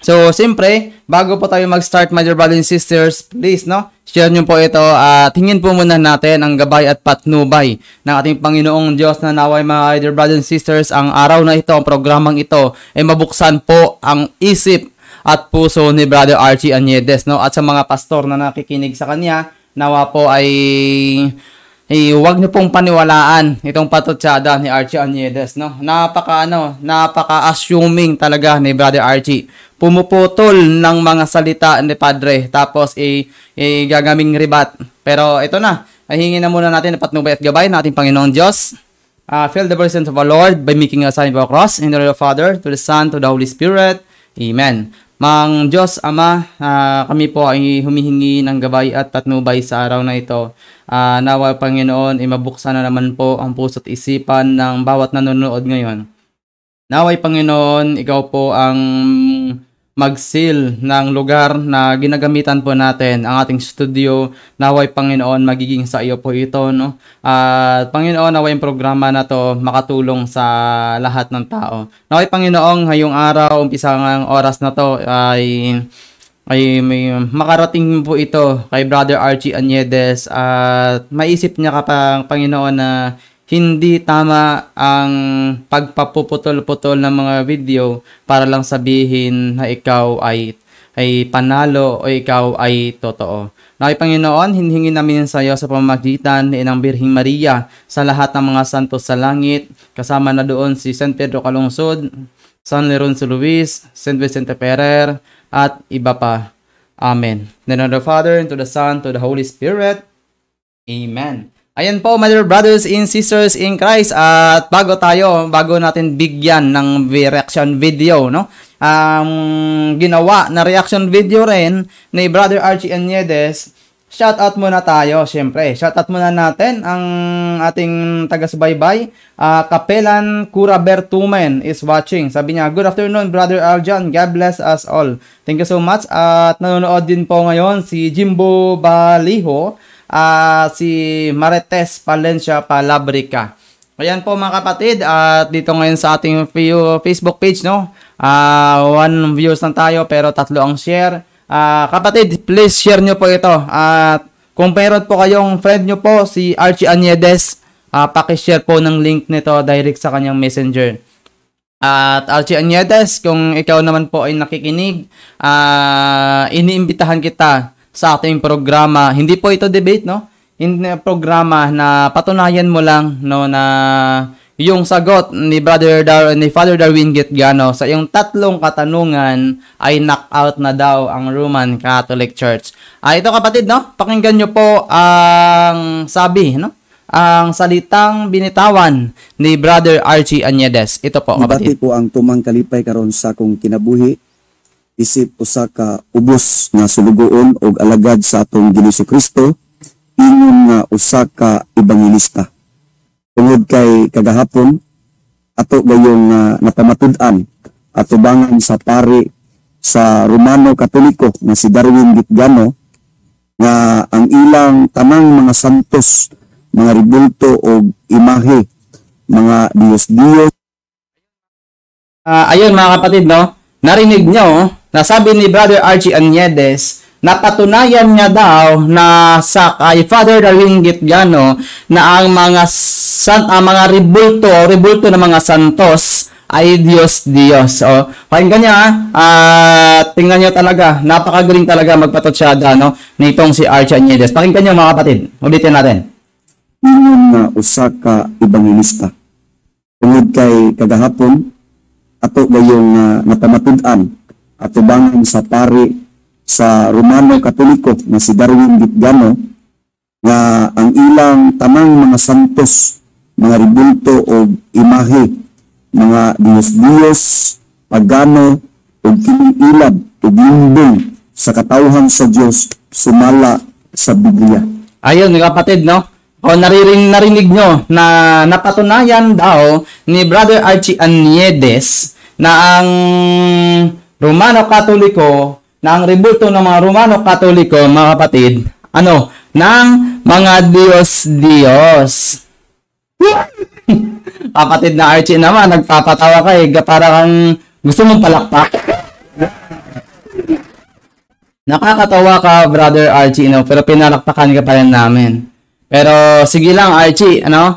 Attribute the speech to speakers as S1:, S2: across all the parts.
S1: So, siyempre, bago po tayo mag-start, my dear brothers and sisters, please, no, share nyo po ito at hingin po muna natin ang gabay at patnubay ng ating Panginoong Diyos na naway mga dear brothers and sisters, ang araw na ito, ang programang ito, ay mabuksan po ang isip at puso ni Brother Archie Aniedes, no? At sa mga pastor na nakikinig sa kanya, nawa po ay huwag niyo pong paniwalaan itong patutsada ni Archie Aniedes, no? Napaka-assuming talaga ni Brother Archie. Pumuputol ng mga salita ni Padre, tapos gagaming ribat. Pero ito na, hingin na muna natin ang patnubay at gabay ng ating Panginoong Diyos. Feel the presence of our Lord by making a sign of a cross in the name of the Father, to the Son, to the Holy Spirit. Amen. Mang Diyos Ama, kami po ay humihingi ng gabay at patnubay sa araw na ito. Nawa Panginoon, mabuksan na naman po ang puso't isipan ng bawat nanonood ngayon. Naway Panginoon, ikaw po ang mag-seal ng lugar na ginagamitan po natin, ang ating studio. Naway Panginoon, magiging sa iyo po ito, no? At Panginoon, naway yung programa na to makatulong sa lahat ng tao. Naway Panginoon, ngayong araw, umpisa ng oras na to ay may makarating po ito kay Brother Archie Aniedes at maisip niya kapag Panginoon na hindi tama ang pagpapuputol-putol ng mga video para lang sabihin na ikaw ay panalo o ikaw ay totoo. Naway Panginoon, hinihingin namin sa iyo sa pamamagitan ni Inang Birhing Maria, sa lahat ng mga santos sa langit, kasama na doon si San Pedro Calungsod, San Leroncio Luis, Saint Vicente Ferrer, at iba pa. Amen. In the name of the Father, and to the Son, to the Holy Spirit. Amen. Ayan po, my dear brothers and sisters in Christ, at bago natin bigyan ng reaction video, no? Ginawa na reaction video rin ni Brother Archie Aniedes. Shout out muna tayo, syempre. Shout out muna natin ang ating taga-subaybay. Kapelan Cura Bertumen is watching. Sabi niya, good afternoon, Brother Arjan. God bless us all. Thank you so much. At nanonood din po ngayon si Jimbo Baliho, si Marites Palencia Palabrica. Ayan po mga kapatid, at dito ngayon sa ating Facebook page, no? 1 views lang tayo pero 3 ang share. Kapatid, please share nyo po ito. At kung meron po kayong friend nyo po, si Archie Aniedes, pakishare po ng link nito direct sa kanyang messenger. At Archie Aniedes, kung ikaw naman po ay nakikinig, iniimbitahan kita sa ating programa. Hindi po ito debate, no? Hindi programa na patunayan mo lang, no, na yung sagot ni Father Darwin Gitgano sa iyong 3 katanungan ay knockout na daw ang Roman Catholic Church. Ito kapatid, no? Pakinggan nyo po ang sabi, no? Ang salitang binitawan ni Brother Archie Aniedes. Ito po kapatid.
S2: Ibati ko ang tumang kalipay karon sa akong kinabuhi, isip usa ka ubos nga sulugoon og alagad sa atong Ginoong Kristo, ingon nga usa ka ebanghelista. Tungod kay kagahapon, ato gayong napamatud-an atubangan sa pari sa Romano Katoliko na si Darwin Gitgano nga ang ilang tanang mga santos, mga ribulto o imahe, mga Diyos-Diyos.
S1: Ayun mga kapatid, no? Narinig nyo, nasabi ni Brother Archie Aniedes, napatunayan niya daw na sa kay Father Darwin Gitgano na ang mga ribulto na mga santos ay Diyos. O, pakinggan niya, tingnan niyo talaga, napakagaling talaga magpatutsyada, no, nitong si Archie Aniedes. Pakinggan niyo mga kapatid, ulitin natin.
S2: Ingon nga usa ka ebanghelista. Tungod kay kagahapon, ato gayong napamatud-an atubangan sa pari sa Romano Katoliko na si Darwin Gitgano nga ang ilang tanang mga santos, mga ribulto o imahe, mga Diyos-Diyos, pagano o kiniilab o limbong sa katawhan sa Diyos sumala sa Biblia.
S1: Ayun kapatid, no? O narinig nyo na napatunayan daw ni Brother Archie Aniedes na ang Romano Katoliko, na ang ribulto ng mga Romano Katoliko, mga kapatid, ng mga Diyos. Kapatid na Archie naman, nagpapatawa ka para kang gusto mong palakpak. Nakakatawa ka, Brother Archie, no? Pero pinalakpakan ka pa rin namin. Pero sige lang, Archie, ano?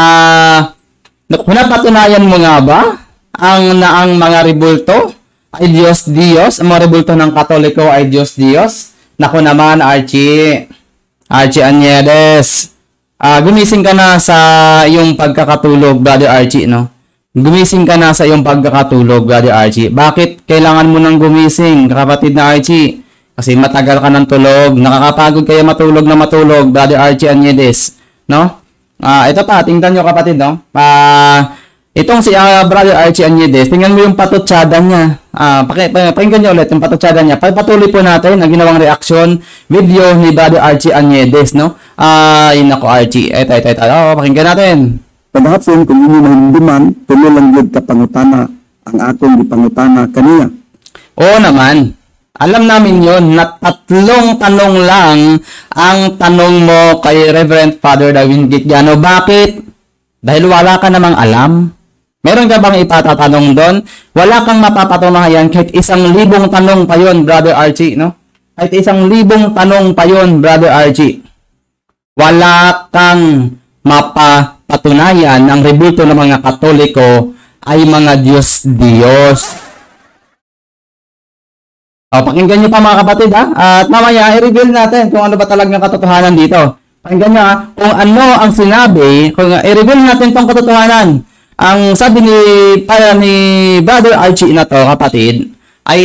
S1: Napatunayan mo nga ba ang mga rebulto ay Diyos, ang mga rebulto ng Katoliko ay Diyos? Naku naman, Archie Aniedes. Gumising ka na sa iyong pagkakatulog, Brother Archie, no? Gumising ka na sa iyong pagkakatulog, Brother Archie. Bakit kailangan mo nang gumising, kapatid na Archie? Kasi matagal ka ng tulog. Nakakapagod kaya matulog, Brother Archie Aniedes, no? Ito pa, tingnan nyo, kapatid, no? Itong si Brother Archie Aniedes, tingnan mo yung patutsada niya. Pakinggan nyo ulit yung patutsada niya. Patuloy po natin ang ginawang reaction video ni Brother Archie Aniedes, no? Yun ako, Archie. Ito. Pakinggan natin.
S2: Padahapon kung inyo mahindiman, tulo lang yun kapangutana ang akong gipangutana kaniya.
S1: Oo naman. Alam namin yon na 3 tanong lang ang tanong mo kay Reverend Father Darwin Gitgano. Bakit? Dahil wala ka namang alam. Meron ka bang ipatatanong doon? Wala kang mapapatunayan kahit 1,000 tanong pa yon, Brother Archie, no? Kahit 1,000 tanong pa yon, Brother Archie. Wala kang mapapatunayan ang rebulto ng mga Katoliko ay mga Diyos. Pakinggan nyo pa, mga kapatid, ha? At mamaya, i-reveal natin kung ano ba talagang katotohanan dito. Pakinggan nyo, ha? Kung ano ang sinabi, i-reveal natin itong katotohanan. Ang sabi ni Brother Archie na to, kapatid,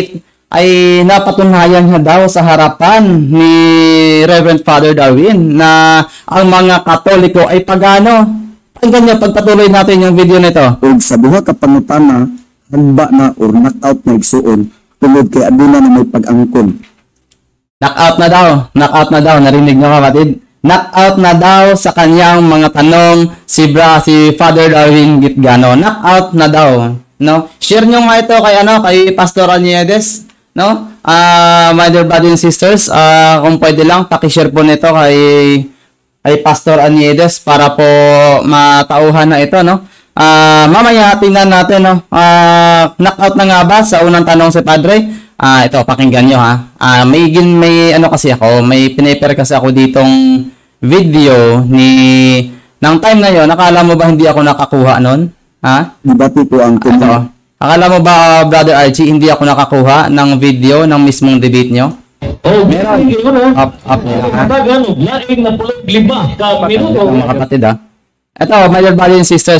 S1: ay napatunayan niya daw sa harapan ni Reverend Father Darwin na ang mga Katoliko ay pagano. Pakinggan nyo, pagpatuloy natin yung video nito.
S2: Og sa buha ka pangutana, hagba na or knockout na igsuon, tungod kay aduna na may pag-angkon.
S1: Knockout na daw, narinig nyo, kapatid? Knockout na daw sa kanyang mga tanong si Father Darwin Gitgano. Knockout na daw, no? Share nyo nga ito kay Pastor Aniedes, no? My dear brothers and sisters, kung pwede lang paki-share po nito kay Pastor Aniedes para po matauhan na ito, no? Mamaya tingnan natin, no? Knockout na nga ba sa unang tanong si Padre? Ito, pakinggan nyo, ha. May pinaper kasi ako ditong video ng time na yon. Nakala mo ba hindi ako nakakuha nun? Ha?
S2: Dibati po ang
S1: Ito. Akala mo ba, Brother Archie, hindi ako nakakuha ng video ng mismong debate nyo?
S3: Meron.
S1: Up nyo lang, ha?
S3: Laing na pulog 5 ka minuto.
S1: Mga kapatid, ha. Ito, my dear brothers and sisters,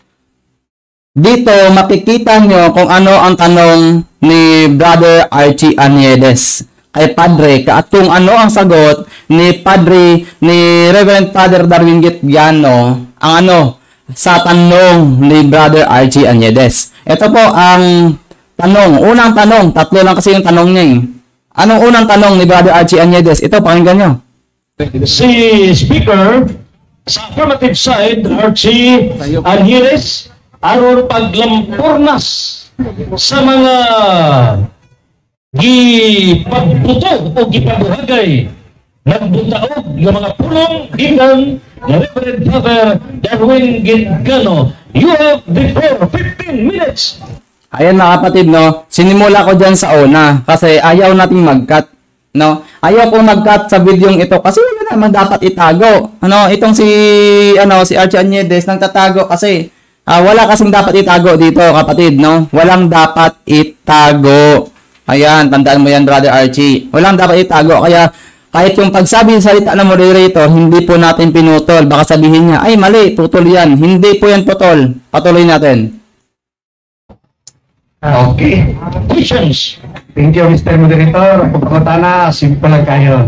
S1: dito, makikita nyo kung ano ang tanong ni Brother Archie Aniedes kay Padre, at kung ano ang sagot ni Reverend Father Darwin Gitgano sa tanong ni Brother Archie Aniedes. Ito po ang tanong. Unang tanong, 3 lang kasi yung tanong niya. Anong unang tanong ni Brother Archie Aniedes? Ito, pakinggan nyo.
S3: Si Speaker, sa affirmative side, Archie Aniedes, aron paglampurnas sa mga gipagbuto o gipabuhagay nagbutaog ng mga pulong gikan na Reverend Father Darwin Gitgano. You have the floor, 15 minutes.
S1: Ayan, mga kapatid, no? Sinimula ko dyan sa una kasi ayaw nating mag-cut, no? Ayaw kong mag-cut sa videong ito kasi wala naman dapat itago. Itong si Archie Aniedes nang tatago kasi wala kasing dapat itago dito, kapatid, no? Walang dapat itago. Ayan, tandaan mo yan, Brother Archie. Walang dapat itago. Kaya, kahit yung pagsabi ng salita ng moderator, hindi po natin pinutol. Baka sabihin niya, ay mali, putol yan. Hindi po yan putol. Patuloy natin.
S3: Okay. Questions?
S4: Thank you, Mr. Moderator. Pagkakotana, simple lang kayo.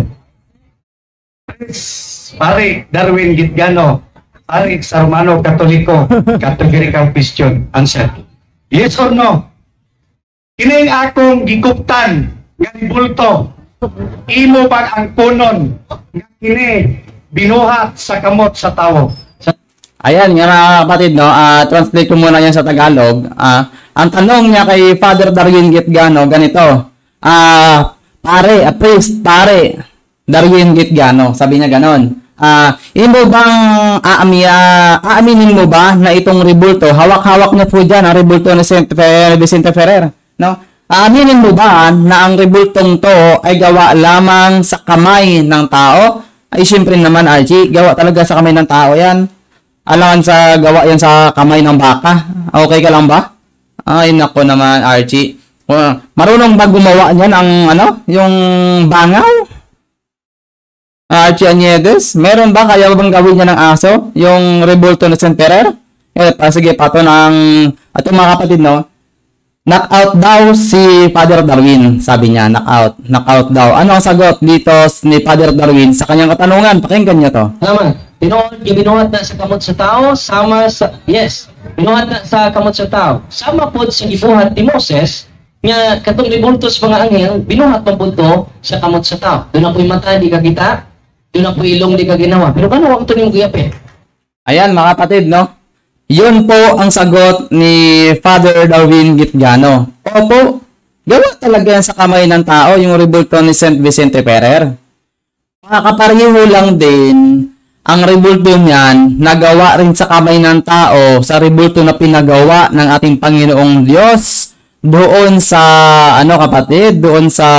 S4: Pare, Darwin Gitgano. Pare, sa Romano, Katoliko. Categorical question. Answer. Yes or no? Kining akong gikuptan nga bulto. Imo ba ang punon nga kini binuhat sa kamot sa tawo?
S1: Ayan, nga mga kapatid, no? Translate ko muna yan sa Tagalog. Ang tanong niya kay Father Darwin Gitgano, ganito. Priest, Darwin Gitgano, sabi niya ganon. Imo bang aaminin mo ba na itong rebulto, hawak-hawak niya po dyan ang rebulto ni Vicente Ferrer, no? Aaminin mo ba na ang rebultong to ay gawa lamang sa kamay ng tao? Ay, syempre naman, Archie, gawa talaga sa kamay ng tao yan. Alangan sa gawa yan sa kamay ng baka. Okay ka lang ba? Ay, nako naman, Archie. Marunong ba gumawa niyan ang, yung bangaw? Archie Aniedes, meron ba kaya bang gawin niya ng aso? Yung rebulto na St. Ferrer? Sige, pato ng, at mga kapatid, no? Knockout daw si Father Darwin, sabi niya, knockout daw. Ano ang sagot dito ni Father Darwin sa kanyang katanungan? Pakinggan niyo to.
S5: Naman, binuhat na sa kamot sa tao, binuhat na sa kamot sa tao. Sama po sa gibuhat ni Moses, nga katong ribultos mga anghel, binuhat ng punto sa kamot sa tao. Doon na po'y mata, di ka kita. Doon na po'y ilong, di ka ginawa. Pero paano wag ito niyong guyapin?
S1: Ayan, mga kapatid, no? Yun po ang sagot ni Father Darwin Gitgano. Opo, gawa talaga yan sa kamay ng tao, yung rebulto ni St. Vicente Ferrer. Makakapareho lang din ang rebulto niyan, nagawa rin sa kamay ng tao sa rebulto na pinagawa ng ating Panginoong Diyos doon sa, doon sa,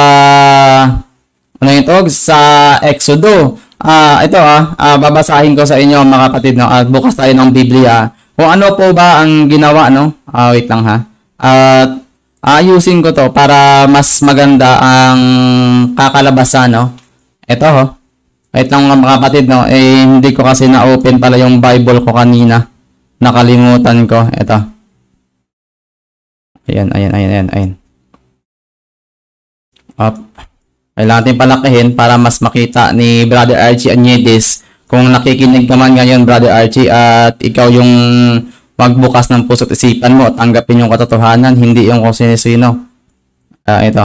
S1: sa Exodo. Babasahin ko sa inyo mga kapatid, no? At bukas tayo ng Biblia. Kung ano po ba ang ginawa, no? Wait lang ha. At ayusin ko to para mas maganda ang kakalabasan, no? Ito, ho. Wait lang mga kapatid, no? Hindi ko kasi na-open pala yung Bible ko kanina. Nakalimutan ko. Ito. Ayan. Kailangan natin palakihin para mas makita ni Brother Archie Aniedes. Kung nakikinig ka man ngayon, Brother Archie, at ikaw yung magbukas ng puso't isipan mo, tanggapin yung katotohanan, hindi yung kung sino-sino. Ito.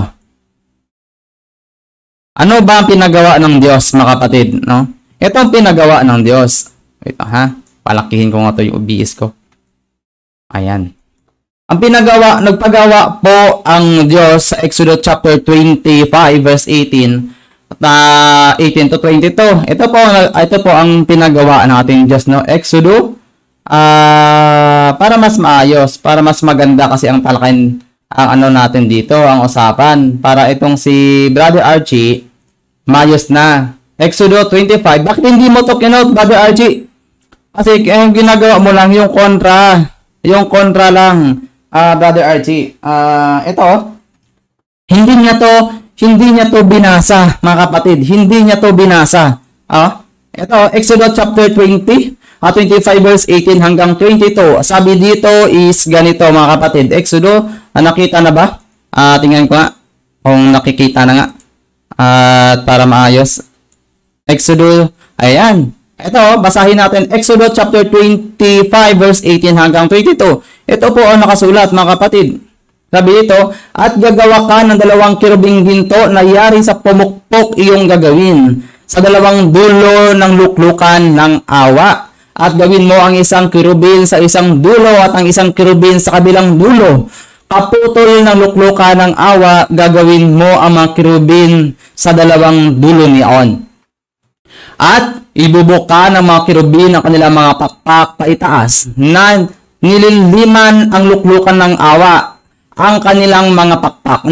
S1: Ano ba ang pinagawa ng Diyos, mga kapatid? No? Ito ang pinagawa ng Diyos. Ito, ha? Palakihin ko nga ito yung OBS ko. Ayan. Ang nagpagawa po ang Diyos sa Exodus chapter 25, verse 18, 18 to 22. Ito po ang pinagawa ng ating Diyos, no? Exodus, para mas maayos, para mas maganda kasi ang talakayin, ang natin dito, ang usapan. Para itong si Brother Archie, maayos na. Exodus 25, bakit hindi mo to kinote, Brother Archie? Kasi ginagawa mo lang yung kontra lang, Brother Archie. Ito, hindi niya to binasa, mga kapatid. Hindi niya to binasa. Ito, Exodus chapter 20, 25 verse 18 hanggang 22. Sabi dito is ganito, mga kapatid. Exodus, nakita na ba? Tingnan ko nga kung nakikita na nga. Para maayos. Exodus, ayan. Ito, basahin natin. Exodus chapter 25 verse 18 hanggang 22. Ito po ang nakasulat, mga kapatid. Sabi dito, at gagawa ka ng 2 kirubing ginto na yari sa pumukpok iyong gagawin sa 2 dulo ng luklukan ng awa. At gawin mo ang isang kirubin sa isang dulo at ang isang kirubin sa kabilang dulo. Kaputol ng luklukan ng awa, gagawin mo ang mga kirubin sa 2 dulo niyon. At ibubuka ng mga kirubin ang kanilang mga pakpak paitaas na nililiman ang luklukan ng awa, ang kanilang mga pakpak,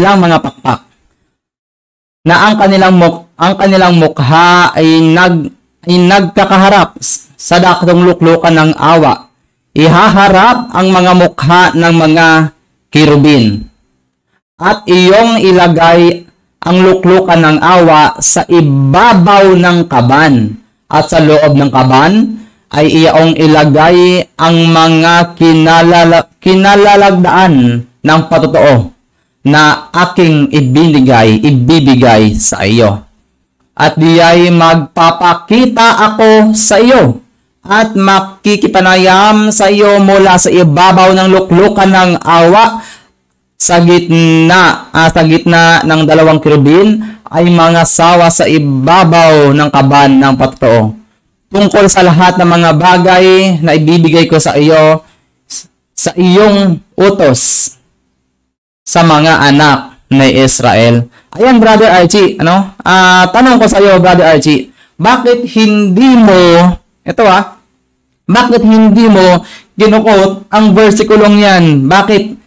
S1: na ang kanilang mukha ay nagkakaharap sa daktong luklukan ng awa. Ihaharap ang mga mukha ng mga kirubin. At iyong ilagay ang luklukan ng awa sa ibabaw ng kaban. At sa loob ng kaban ay iyong ilagay ang mga kinalalagdaan ng patotoo na aking ibibigay sa iyo. At diya'y magpapakita ako sa iyo at makikipanayam sa iyo mula sa ibabaw ng luklukan ng awa. Sa gitna ng 2 kirubin ay mga sawa sa ibabaw ng kaban ng patotoo. Tungkol sa lahat ng mga bagay na ibibigay ko sa iyo, sa iyong utos sa mga anak na Israel. Ayan, Brother Archie, tanong ko sa iyo, Brother Archie, bakit hindi mo ginukot ang versikulong yan? Bakit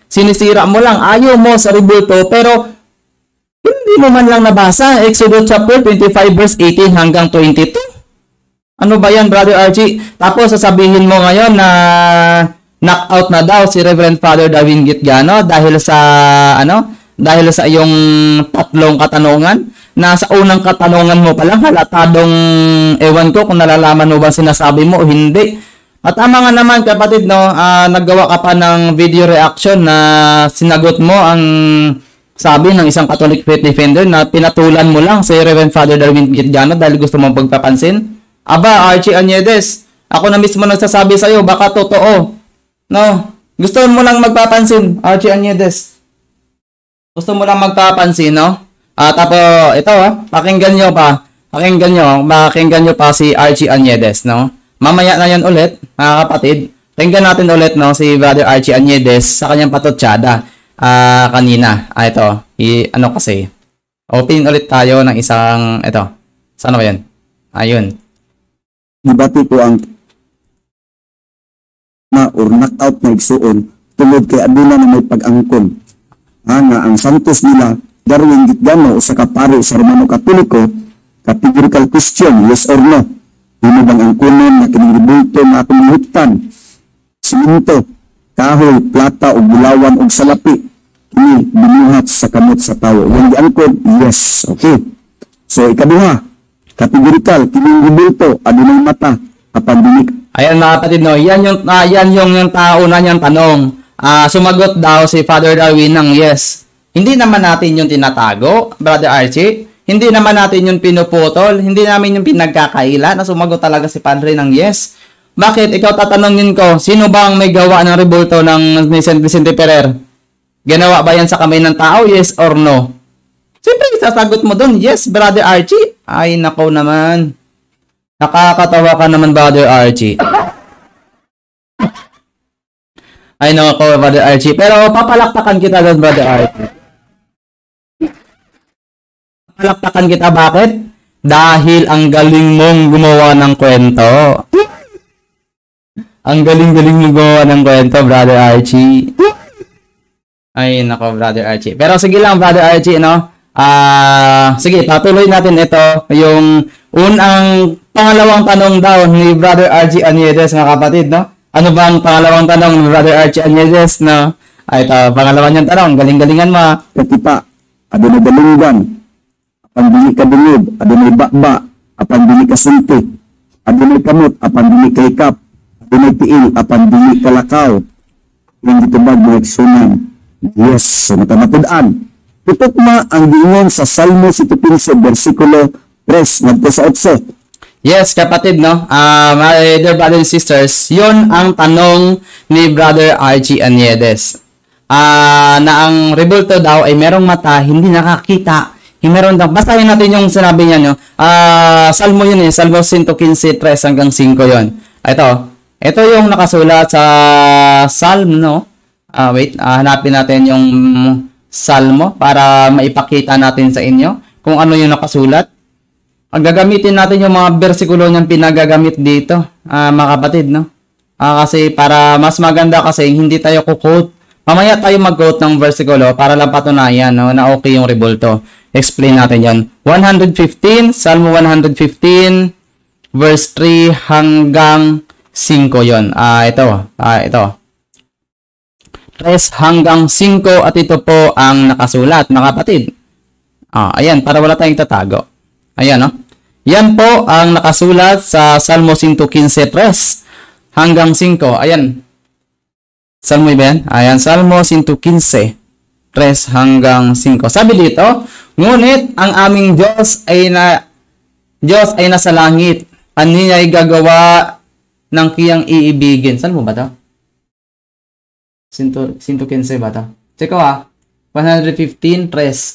S1: sinisira mo lang, ayaw mo sa rebulto, pero hindi mo man lang nabasa. Exodus chapter 25 verse 18 hanggang 22. Ano ba yan, Brother Archie? Tapos sasabihin mo ngayon na knockout na daw si Reverend Father Darwin Gitgano dahil sa iyong tatlong katanungan. Na sa unang katanungan mo pa lang halatadong ewan ko kung nalalaman mo ba sinasabi mo o hindi. At tama nga naman kapatid, no, naggawa ka pa ng video reaction na sinagot mo ang sabi ng isang Catholic faith defender na pinatulan mo lang si Reverend Father Darwin Gitgano dahil gusto mong pagpapansin. Aba, Archie Aniedes, ako na mismo nagsasabi sa'yo, baka totoo. No, gusto mo lang magpapansin, Archie Aniedes. Gusto mo lang magpapansin, no? Tapos, ito pakinggan nyo pa si Archie Aniedes, no? Mamaya na yan ulit, mga kapatid. Pakinggan natin ulit, no, si Brother Archie Aniedes sa kanyang patutsada kanina. Ito, kasi, open ulit tayo ng isang, ito. Saan ba yan? Ayun.
S2: Dibati ko ang or knockout na igsuon tungod kay aduna na may pag-angkon. Nga ang santos nila Darwin Gitgano o sa kapari sa Romano Katoliko, categorical question, yes or no? Dino bang ang kunon na kiniribulto na akong lihutan? Siminto, kahoy, plata o bulawan o salapi, kini binuhat sa kamot sa tao. Yung diangkon, yes, okay. So ikaduha, categorical, kiniribulto, adunay mata, apan dinik.
S1: Ayan mga kapatid, no, yan yung tao na niyang tanong. Sumagot daw si Father Darwin ng yes. Hindi naman natin yung tinatago, Brother Archie. Hindi naman natin yung pinuputol. Hindi namin yung pinagkakaila na sumagot talaga si Padre ng yes. Bakit? Ikaw tatanungin ko, sino ba ang may gawa ng rebulto ng ni St. Vicente Ferrer? Ginawa ba yan sa kamay ng tao? Yes or no? Siyempre, sasagot mo doon, yes, Brother Archie. Ay, nakaw naman. Nakakatawa ka naman, Brother Archie. Ay, nakaw, Brother Archie. Pero papalakpakan kita doon, Brother Archie. Palakpakan kita, bakit? Dahil ang galing mong gumawa ng kwento. Ang galing-galing mong gumawa ng kwento, Brother Archie. Ay, nako, Brother Archie. Pero sige lang, Brother Archie, no? Sige, patuloy natin ito. Yung unang pangalawang tanong daw ni Brother Archie Aniedes, mga kapatid, no? Ano ba ang pangalawang tanong ni Brother Archie Aniedes, no? Ay, ito, pangalawa niyang tanong. Galing-galingan mo.
S2: Katipa, adunay dalunggan, apan dili ka dungog, adunay bakba, apan dili ka sulti, adunay kamot, apan dili ka hikap, adunay tiil, apan dili ka lakaw. Yung gitubag mga iksunan. Yes, so matamatud-an. Tutok ma ang giingon sa Salmo 115, versikulo 3, ngadto sa 8.
S1: Yes, kapatid, no? My dear brothers and sisters, yun ang tanong ni Brother Archie Aniedes. Na ang rebulto daw ay merong mata, hindi nakakita. Meron daw. Basahin natin yung sinabi niya, no? Salmo yun eh. Salmo 115, 3 hanggang 5 yun. Ito yung nakasulat sa Salm, no? Hanapin natin yung Salmo para maipakita natin sa inyo kung ano yung nakasulat. Ang gagamitin natin yung mga bersikulo niyang pinagagamit dito, mga kapatid, no? Kasi para mas maganda kasi hindi tayo kukote. Mamaya tayo mag-quote ng versikulo para lang patunayan, no, na okay yung rebulto. Explain natin yan. 115, Salmo 115, verse 3 hanggang 5 yon. Ito. 3 hanggang 5 at ito po ang nakasulat, mga kapatid. Ayan, para wala tayong tatago. Ayan, no? Yan po ang nakasulat sa Salmo 115, 3 hanggang 5. Ayan. Salmo ba yan? Ayan, Salmo 115, 3 hanggang 5. Sabi dito, ngunit ang aming Diyos ay nasa langit. Kaniya'y gagawa ng kiyang iibigin. Saan mo ba ito? 115 ba ito? Check ko 115,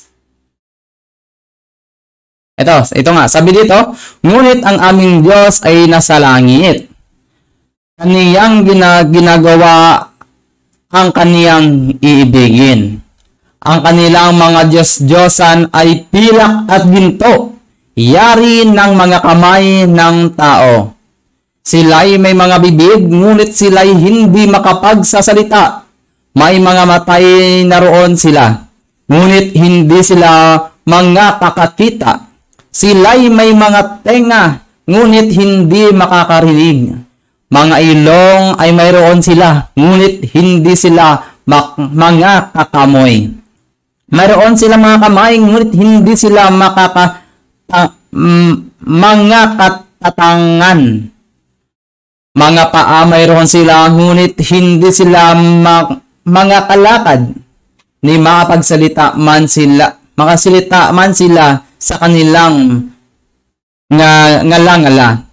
S1: 3. Ito nga. Sabi dito, ngunit ang aming Diyos ay nasa langit. Kaniyang ginagawa ang kaniyang iibigin. Ang kanilang mga Diyos-Diyosan ay pilak at ginto, yari ng mga kamay ng tao. Sila'y may mga bibig, ngunit sila'y hindi makapagsasalita. may mga matay naroon sila, ngunit hindi sila mga kakakita. Sila'y may mga tenga, ngunit hindi makakarinig. Mga ilong ay mayroon sila, ngunit hindi sila mga kakamoy. Mayroon sila mga kamay, ngunit hindi sila mga katatangan. Mga paa mayroon sila, ngunit hindi sila mga kalakad. Ni makapagsalita man sila, makasalita man sila sa kanilang ngala-ngala.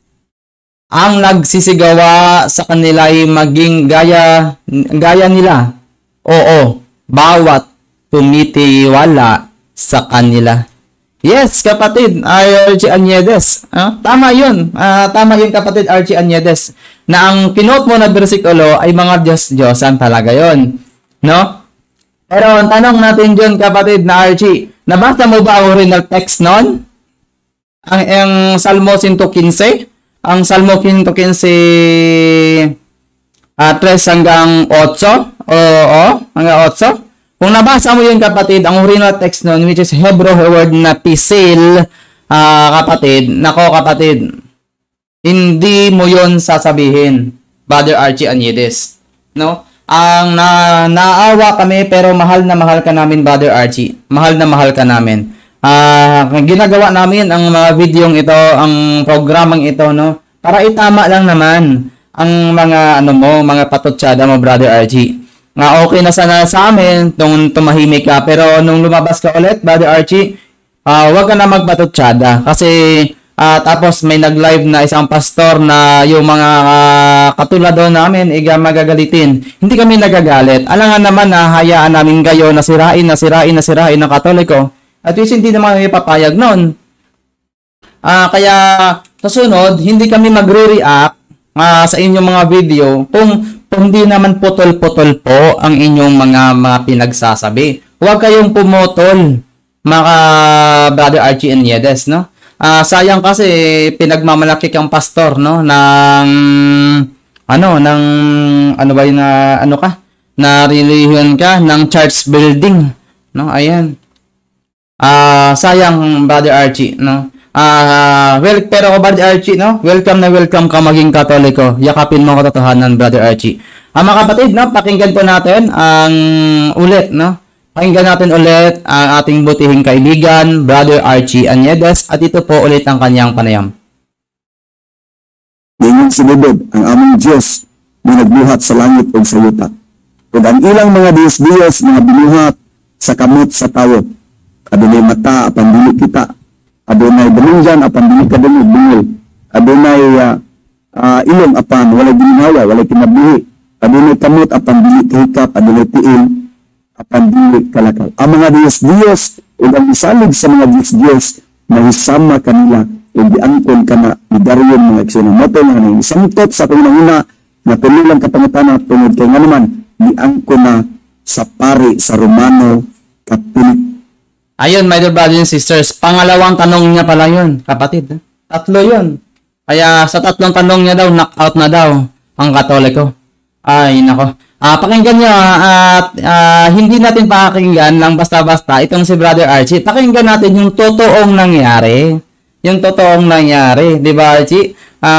S1: Ang nagsisigawa sa kanila ay maging gaya nila. Oo, bawat tumitiwala sa kanila. Yes, kapatid, Archie Aniedes. Tama yun. Tama yun, kapatid Archie Aniedes. Na ang kinote mo na bersikulo ay mga Diyos-Diyosan talaga yun. No? Pero ang tanong natin dyan, kapatid na Archie, nabasa mo ba ang original text nun? Ang Salmo 115? Ang Salmo 115, 3 hanggang 8? Oo, hanggang 8? Kung nabasa mo yun, kapatid, ang original text nun, which is Hebrew word na pisil, kapatid, nako kapatid, hindi mo yun sasabihin, Brother Archie Aniedes. No? Ang naawa kami, pero mahal na mahal ka namin, Brother Archie. Mahal na mahal ka namin. Ginagawa namin ang mga videong ito, ang programang ito, no? Para itama lang naman ang mga mga patutsyada mo, Brother Archie. Okay na sana sa amin nung tumahimik ka, pero nung lumabas ka ulit, Brother Archie, wag ka na magpatutsyada kasi tapos may nag-live na isang pastor na yung mga katulad doon namin magagalitin. Hindi kami nagagalit. Alangan naman na hayaan namin kayo na sirain ng Katoliko. At least hindi naman kami papayag noon. Kaya sa sunod, hindi kami magre-react sa inyong mga video kung hindi naman putol-putol po ang inyong mga pinagsasabi. Huwag kayong pumutol, mga Brother Archie Aniedes, no? Sayang kasi pinagmamalaki kang pastor, no? Na religion ka ng church building, no? Ayan. Sayang, Brother Archie, no? Pero Brother Archie, no? Welcome ka maging Katoliko. Yakapin mo katotohanan, Brother Archie. Mga kapatid, no? Pakinggan po natin ang ulit, no? Pakinggan natin ulit ang ating butihing kaibigan, Brother Archie Aniedes, at ito po ulit ang kanyang panayam.
S2: Ngayon sinubod ang aming Diyos na nagbuhat sa langit o sa yuta. Ug ang ilang mga Diyos mga binuhat sa kamot sa tao. Adunay mata apan dili kita. Adunay dalunggan apan dili kadungog. Adunay ilong apan walay ginhawa, walay kinabuhi. Adunay kamot apan dili kahikap, adunay tiil apan dili kalakaw. Ang mga Diyos ug ang isalig sa mga Diyos na hisama kanila ug giangkon kana ni Darion mga igsoon. Moto nga ni samtot sa pangunahuna na tuloy kapangutana tungod kay nga naman giangkon na sa pari sa Romano Katolik.
S1: Ayun, my dear brothers and sisters, pangalawang tanong niya pala yun, kapatid. Tatlo yun. Kaya sa tatlong tanong niya daw, knockout na daw ang Katoliko. Ay, nako. Pakinggan niyo at hindi natin pakinggan lang basta-basta itong si Brother Archie. Pakinggan natin yung totoong nangyari. Yung totoong nangyari, di ba Archie?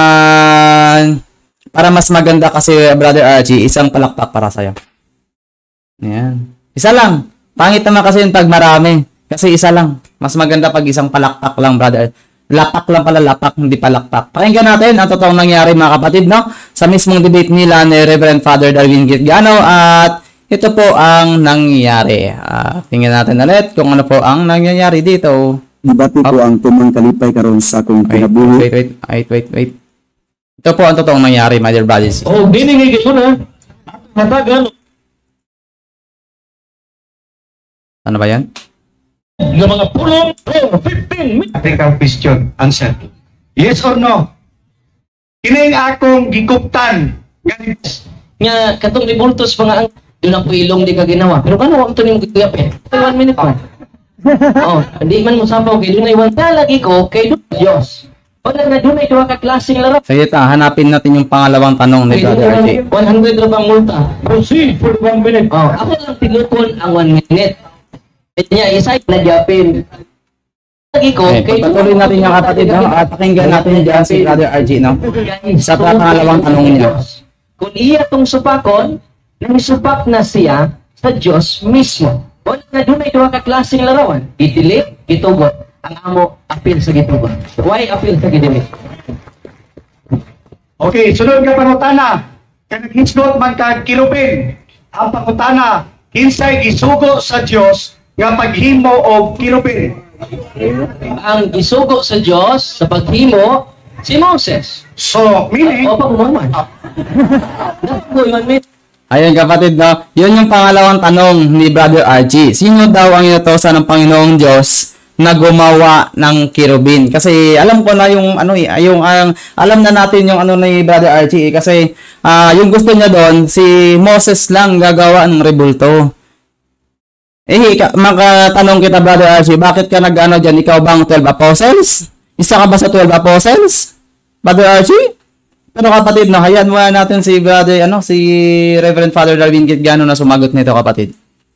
S1: Para mas maganda kasi Brother Archie, isang palakpak para sa'yo. Ayan. Isa lang. Pangit naman kasi yung pag marami. Kasi isa lang. Mas maganda pag isang palakpak lang, brother. Lapak lang pala, lapak, hindi palakpak. Pakinggan natin ang totoong nangyari, mga kapatid, no? Sa mismong debate nila ni Reverend Father Darwin Gitgano. At ito po ang nangyari. Tingnan natin ulit kung ano po ang nangyayari dito.
S2: Dibati po ang tumang kalipay karon sa akong kinabuhi.
S1: Wait. Ito po ang totoong nangyari, my dear brothers.
S3: Diningig ito na. Matagal.
S1: Ano ba yan?
S3: Ng mga pulong for 15 minutes.
S4: Ating question, answer. Yes or no? Kining akong gikuptan.
S5: Nga, katong libultos pa nga ang doon ang ilong di ka ginawa. Pero paano ang ito ni mo gigayap eh? 1 minute pa. Hindi man mo sabaw kay doon ay wala lagi ko kay Diyos. Wala nga doon ay duha ka klaseng laro.
S1: Sige ta, hanapin natin yung pangalawang tanong ni Brother RJ.
S5: 100 ra bang multa?
S3: Proceed for 1 minute.
S5: Oh, ako lang tinukon ang 1 minute. Kanya isay na gyapin. Lagi ko
S1: Patuloy natin yung kapatid, no? At pakinggan natin dyan si Brother RJ, no? Sa pangalawang tanong niya.
S5: Kung iya tong supakon, nangisupak na siya sa Diyos mismo. Wala na doon ay duha ka klaseng larawan. Gidili, gitugot. Ang amo, apil sa gitugot. Why apil sa gidili?
S4: Okay, sunod ka pangutana. Kanang hisgot man ka kirubin. Ang pangutana, kinsay gisugo sa Dios nga paghimo og kirubin.
S5: Ang gisugo sa Diyos sa paghimo, si Moses.
S4: So, meaning,
S5: O, pag-umaman. Naku, yun, mit.
S1: Ayun kapatid, no? Yun yung pangalawang tanong ni Brother RG. Sino daw ang inutosan ng Panginoong Diyos na gumawa ng kirubin? Kasi alam ko na yung ano alam na natin yung ano ni Brother RG kasi yung gusto niya doon si Moses lang gagawa ng rebulto. Makatanong kita Brother RG, bakit ka nag-ano diyan? Ikaw bang 12 apostles? Isa ka ba sa 12 apostles? Brother RG? Pero kapatid, no, hayaan muna natin si Brother, si Reverend Father Darwin Gitgano na sumagot nito, kapatid.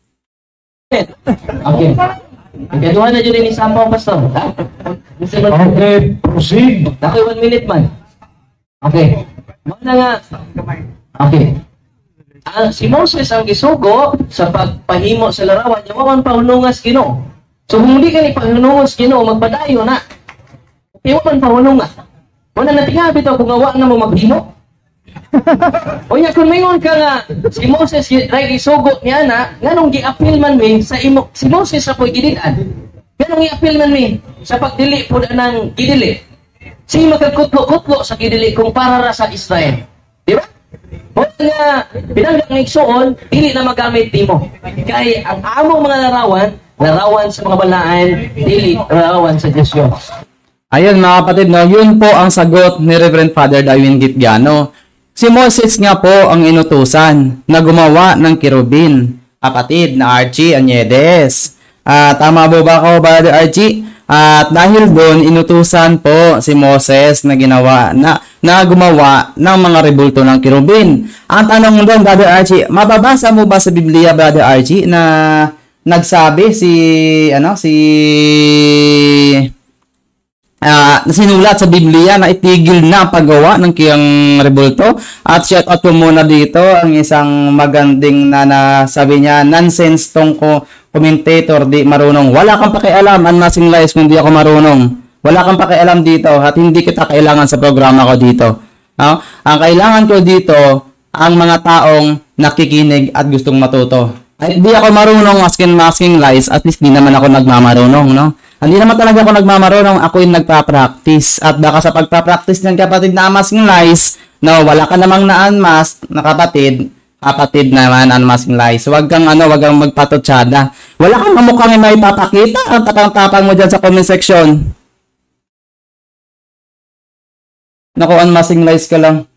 S5: Okay. Ikaduhan na dyan ni Sampaw, Pastor.
S3: Okay, proceed.
S5: Ako 1 minute man. Okay. Mana nga. Okay. Si Moses ang gisugo sa pagpahimo sa larawan, niya wawan pahunungas Ginoo. So kung hindi ka ni pahunungas Ginoo, magpadayo na. Okay, wawan pahunungas. Wala na tingabi ito kung gawa na mo maghimo. O ya kung mayon ka nga, si Moses ray gisugo niya na, nganong gi-appeal man mi sa imo, si Moses sa po'y gididan. Nganong gi-appeal man mi sa pagdili po ng gidili. Si magkagkutlo-kutlo sa gidili kung para ra sa Israel. Di ba? Wala nga, pinanggap ng igsoon, dili na magamit timo. Kaya ang among mga larawan sa mga balaan, dili larawan sa Diyos yun.
S1: Ayun mga kapatid, no, yun po ang sagot ni Reverend Father Darwin Gitgano. Si Moses nga po ang inutusan na gumawa ng kirubin. Kapatid na Archie Aniedes. Tama po ba ako, Brother Archie? At dahil doon, inutusan po si Moses na gumawa ng mga rebulto ng kirubin. Ang tanong doon, Brother Archie, mababasa mo ba sa Biblia, Brother Archie, na nagsabi sinulat sa Biblia na itigil na ang paggawa ng kiyang rebulto? At shout out po muna dito ang isang maganding na sabi niya, nonsense tong commentator, di marunong. Wala kang pakialam, unmasking lies kung di ako marunong. Wala kang pakialam dito at hindi kita kailangan sa programa ko dito. Ang kailangan ko dito, ang mga taong nakikinig at gustong matuto. Ay, di ako marunong masking lies, at least di naman ako nagmamarunong, no? Hindi naman talaga ako nagmamarunong, ako yung nagpa-practice. At baka sa pagpa-practice ng kapatid na masking lies, no, wala ka namang na-unmask na kapatid naman unmasking lies. Huwag kang magpatutsada. Wala kang mamukhang may papakita, ang tapang-tapang mo dyan sa comment section. Naku, unmasking lies ka lang.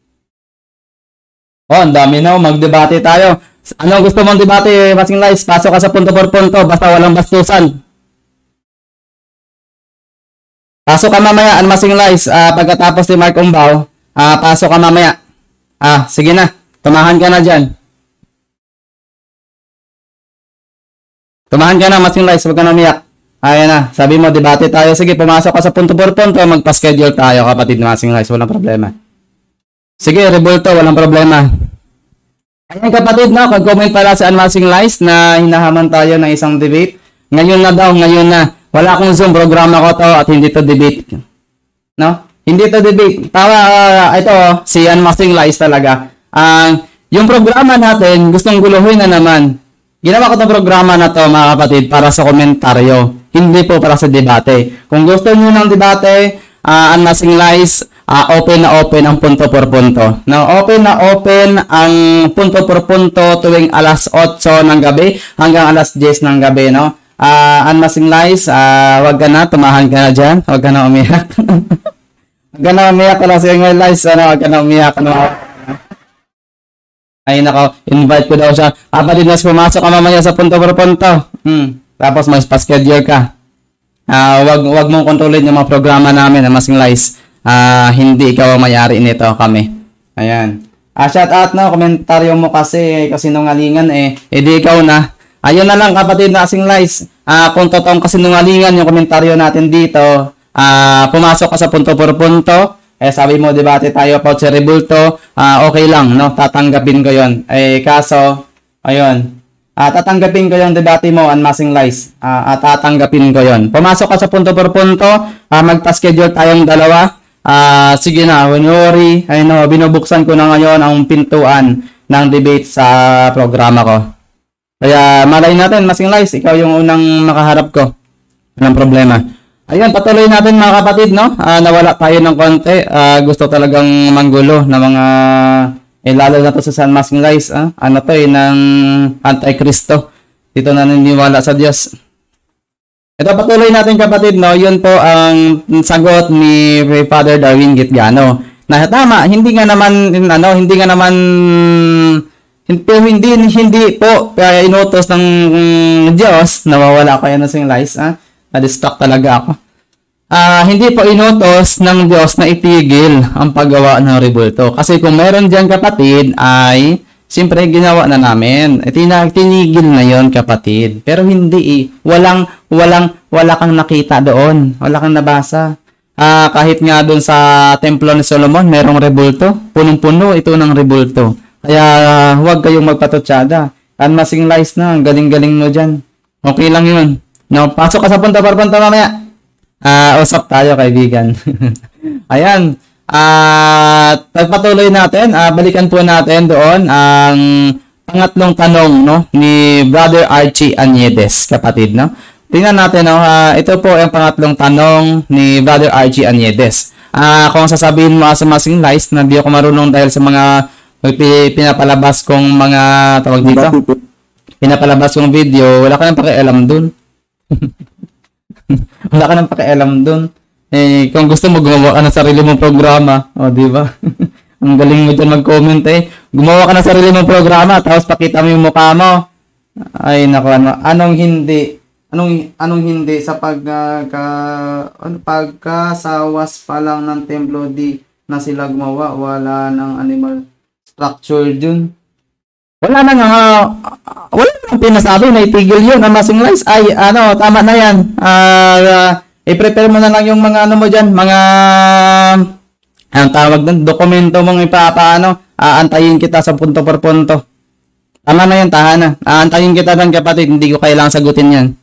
S1: Oh, ang dami na, magdebate tayo. Ano gusto mong debate, masking lies? Pasok ka sa punto por punto, basta walang bastusan. Pasok ka mamaya, unmasking lies. Pagkatapos ni Mark Umbaw, pasok ka mamaya. Sige na, tumahan ka na dyan. Tumahan ka na, masking lies, huwag ka na umiyak. Ayan na, sabi mo, debate tayo. Sige, pumasok ka sa punto por punto, magpa-schedule tayo, kapatid ni masking lies, walang problema. Sige, rebulto, walang problema. Ayan kapatid, no, kag-comment pala si Unmasking Lies na hinahaman tayo ng isang debate. Ngayon na. Wala akong Zoom, programa ko to at hindi to debate. No? Hindi to debate. Ito, si Unmasking Lies talaga. Yung programa natin, gustong guluhin na naman. Ginawa ko itong programa na to, mga kapatid, para sa komentaryo. Hindi po para sa debate. Kung gusto niyo ng debate, Unmasking Lies, open na open ang punto por punto. Now, open na open ang punto por punto tuwing alas 8 ng gabi hanggang alas 10 ng gabi, no? Unmasking Lies, wag ka na, tumahan ka na dyan. Wag ka na umiyak. Wag ka na umiyak, wala siya ng lies, wag ka na umiyak, no? Ay, nako, invite ko daw siya. Kapatid, mas pumasok ka mamaya sa punto por punto. Tapos mas pa-schedule ka. Wag mong kontrolin yung mga programa namin na Masing Lies. Hindi ikaw ang may-ari nito, kami. Ayan. Shout out no, komentaryo mo kasi kasinungalingan di ikaw na. Ayun na lang kapatid na Masing Lies. Kung totoong kasinungalingan yung komentaryo natin dito, pumasok ka sa punto por punto. Sabi mo debate tayo about sa rebulto, okay lang, no? Tatanggapin ko 'yon. Kaso ayun. Tatanggapin ko yung debate mo on Masing Lies. Tatanggapin ko 'yon. Pumasok ka sa punto por punto, magpa-schedule tayong dalawa. Sige na, don't worry. Binubuksan ko na ngayon ang pintuan ng debate sa programa ko. Kaya malay natin, Masing Lies, ikaw yung unang makaharap ko. Walang problema. Ayun, patuloy natin mga kapatid, no? Nawala tayo ng konti. Gusto talagang manggulo na mga, lalo na to sa San Masing Lies, ng Antikristo. Dito na naniniwala sa Diyos. Ito, patuloy natin kapatid, no? Yun po ang sagot ni Father Darwin Gitgano. Na tama, hindi nga naman hindi po inutos ng Diyos, nawawala ko yan Masing Lies, na-distract talaga ako. Hindi po inutos ng Diyos na itigil ang paggawa ng rebulto. Kasi kung meron dyan kapatid, ay siyempre ginawa na namin. Tinigil na yon kapatid. Pero hindi wala kang nakita doon. Wala kang nabasa. Kahit nga doon sa templo ni Solomon, merong rebulto. Punong-puno ito ng rebulto. Kaya huwag kayong magpatutsada. Masing Lies na, galing-galing mo dyan. Okay lang yun. No, pasok ka sa punta mamaya. Usap tayo, kaibigan. Ayan. Pagpatuloy natin, balikan po natin doon ang pangatlong tanong, no, ni Brother Archie Aniedes, kapatid, no. Tingnan natin, no, ito po ang pangatlong tanong ni Brother Archie Aniedes. Kung sasabihin mo sa Masing Lies na di ako marunong dahil sa mga pinapalabas kong mga tawag dito, pinapalabas kong video, wala ka nang pakialam dun. Wala ka nang pakialam dun. Kung gusto mo, gumawa ka ng sarili mong programa. O, di ba? Ang galing mo dyan mag-comment Gumawa ka ng sarili mong programa, tapos pakita mo yung mukha mo. Ay, naku, anong hindi? Anong hindi sa pagkasawas pa lang ng templo di na sila gumawa? Wala ng animal structure dun. Wala nang pinasabi na itigil yun. Ang Masing Lies ay, tama na yan. I-prepare mo na lang yung mga mo dyan, mga, ang tawag doon, dokumento mong aantayin kita sa punto por punto. Tama na yan, tahan na. Aantayin kita ng kapatid, hindi ko kailangang sagutin yan.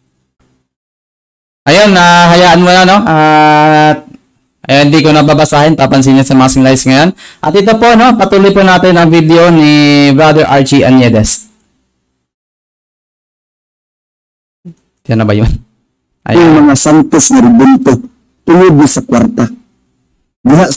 S1: Ayun, hayaan mo na, no? Hindi ko nababasahin, papansin niya sa Masing Lies ngayon. At ito po, no, patuloy po natin ang video ni Brother Archie Aniedes. Yan na ba yun?
S2: Yung mga santos na rebulto tungod sa kwarta. Diha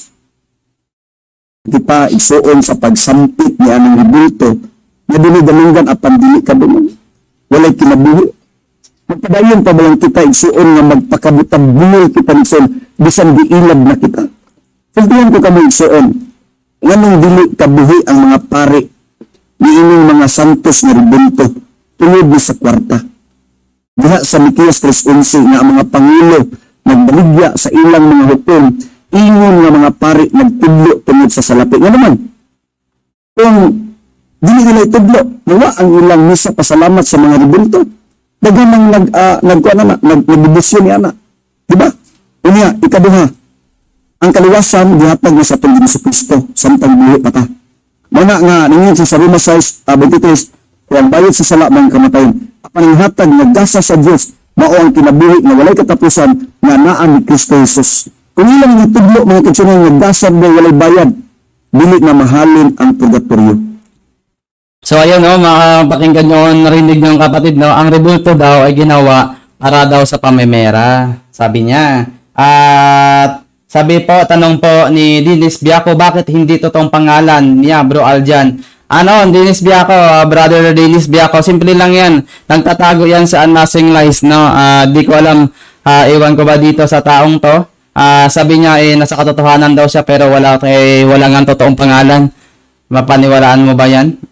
S2: pa isuon sa pagsampit ni anong rebulto na dinigalunggan apan dili kadungog. Walay kinabuhi. Magpadayon pa ba lang kita isuon nga magpakabutab-bungol kita nison bisan giilab na kita. Fultihan ko kamo isuon. Nganong dili kabuhi ang mga pare niining mga santos na rebulto tungod sa kwarta. Diha sa Mikias 3:11 nga ang mga pangulo nagbaligya sa ilang mga hukom, ingon nga mga pari nagtudlo tungod sa salapi. Nga naman, kung dili nila itudlo, nawa ang ilang misa pasalamat sa mga rebulto, daganang nagbibusyon ni ana. Diba? Unya, ikaduha, ang kaliwasan gihatag na sa atong Jesucristo samtang buhi pa ta. Mana nga ningin sa Roma 6:23, kung bayad sa sala mang kamatayon, paninghatag nagdasa sa Diyos mao ang kinabuhi nga walay katapusan nga naa ni Kristo Jesus. Kung ilang nitudlo mga kitsunan nagdasa na walay bayad, dili na mahalin ang purgatorio.
S1: So ayun, no, makapakinggan nyo, narinig ng kapatid, no, ang rebulto daw ay ginawa para daw sa pamemera, sabi niya. At sabi po, tanong po ni Dinis Biaco, bakit hindi totoong pangalan niya, Bro Aljan? Dinis Biaco, Brother Dinis Biaco, simple lang yan. Nagtatago yan sa Masing Lies, no? Di ko alam, iwan ko ba dito sa taong to. Sabi niya, nasa katotohanan daw siya, pero wala nga totoong pangalan. Mapaniwalaan mo ba yan?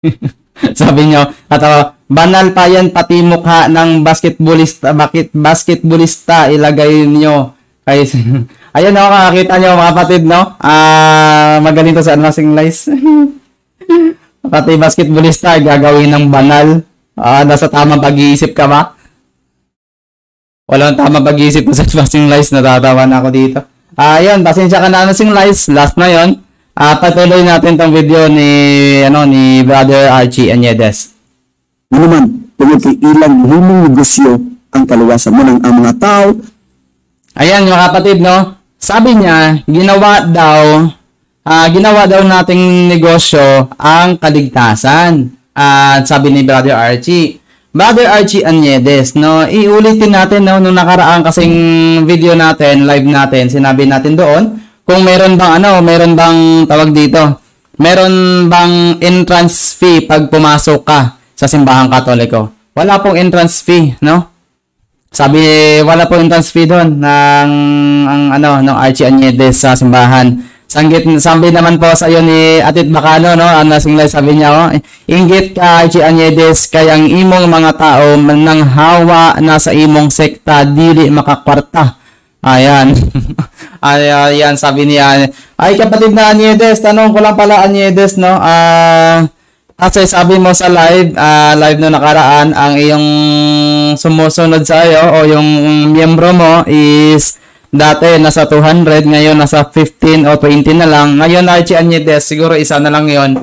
S1: Sabi nyo, banal pa yan pati mukha ng basketballista ilagay nyo. Ayun no, kakakita nyo mga kapatid, no? Magaling to sa Unmasking Lies. Pati basketballista gagawin ng banal. Nasa tamang pag-iisip ka ba? Walang tamang pag-iisip ko sa Unmasking Lies, natatawa na ako dito. Ayun, pasensya ka na Unmasking Lies, last na yon. Patuloy natin tong video ni Brother Archie Añedes.
S2: Ano man, tungod kay ilang humong negosyo ang kaluwasan mo ng mga tao.
S1: Ayan mga kapatid, no? Sabi niya, ginawa daw nating negosyo ang kaligtasan. At sabi ni Brother Archie Añedes, no? Iulitin natin, no, nung nakaraan kasing video natin, live natin, sinabi natin doon, kung meron bang tawag dito, meron bang entrance fee pag pumasok ka sa simbahang Katoliko. Wala pong entrance fee, no? Sabi, wala pong entrance fee doon ng Archie Añedes sa simbahan. Sabi naman po sa iyo ni Atit Bacano, no? Unmasking Lies, sabi niya, inggit ka Archie Añedes, kay ang imong mga tao nang hawa na sa imong sekta dili makakwarta. Ayan. Ayan, sabi niya. Ay, kapatid na Añedes, tanong ko lang pala Añedes, no? Kasi sabi mo sa live no nakaraan, ang iyong sumusunod sa iyo o yung miyembro mo is dati nasa 200, ngayon nasa 15 o 20 na lang. Ngayon, Archie Añedes, siguro isa na lang yon.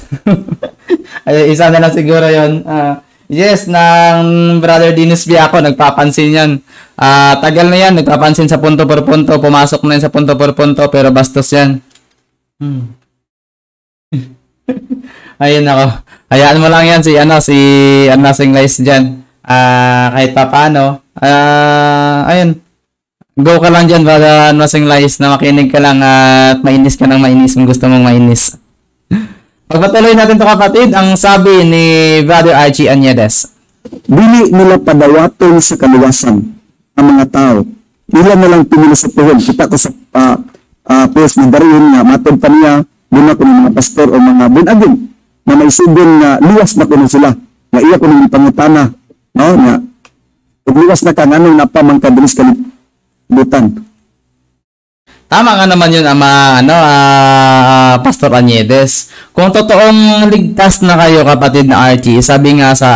S1: Isa na lang siguro yon. Yes, ng Brother Dennis Biaco, nagpapansin yan. Tagal na yan, nagpapansin sa punto por punto, pumasok na yan sa punto por punto, pero bastos yan. Ayun ako. Hayaan mo lang yan si Unmasking Lies dyan. Kahit pa paano. Ayun. Go ka lang dyan, Brother Unmasking Lies, na makinig ka lang at mainis ka ng mainis kung gusto mong mainis. Pagpatuloy natin ito kapatid, ang sabi ni Brother Archie Añedes.
S2: Dili nila padawaton sa kaluwasan ang mga tao. Nila na lang pinilosopohon. Kita ko sa post ni Darwin nga matod pa niya muna ko ng mga pastor o mga bunagin na may sugon na luwas na kuno sila. Nga iya ko ng pangutana. No? Nga, kung luwas na ka, anong napamangkabilis kalibutan.
S1: Tama nga naman yun, Pastor Añedes. Kung totoong ligtas na kayo, kapatid na Archie, sabi nga sa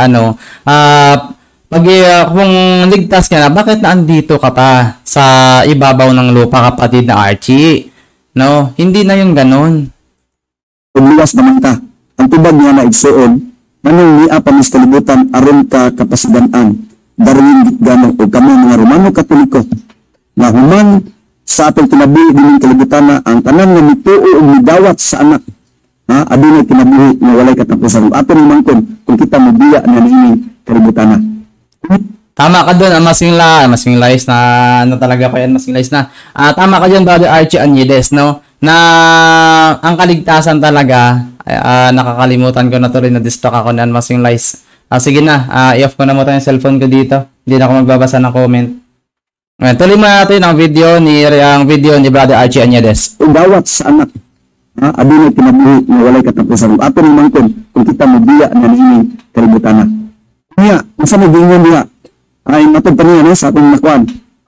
S1: kung ligtas ka na, bakit naandito ka pa sa ibabaw ng lupa, kapatid na Archie? No, hindi na yung ganun.
S2: Kung luwas naman ka, ang tubag niya na igsuon, manong niya pamis kalibutan, aron ka kapasidanan, Darwin Gitgano, o kami mga Romano Katoliko, na human sa atong kinabuhi din kalibutan na ang tanan nga mituo o midawat sa anak. Adunay kinabuhi na walay katapusan. Ato ni mangkon kung kita mobiya na nining kalibutan na.
S1: Tama ka doon, Unmasking Lies na talaga pa yan, Unmasking Lies na. Tama ka doon, Brother Archie Añedes, no? Na ang kaligtasan talaga, nakakalimutan ko na to rin, na-distract ako ng Unmasking Lies. Sige na, i-off ko na mo yung cellphone ko dito. Hindi na ako magbabasa ng comment. Tuloy mo natin ang video ni Brother Archie Añedes.
S2: Kung dawat sa anak, adunay kinabuhi na walay katapusan. Ato ni mangkon kung kita mobiya na nining kalibutan na. Kaya, masa mo gingon niya, ay matod pa niya, no, sa atong nakuan.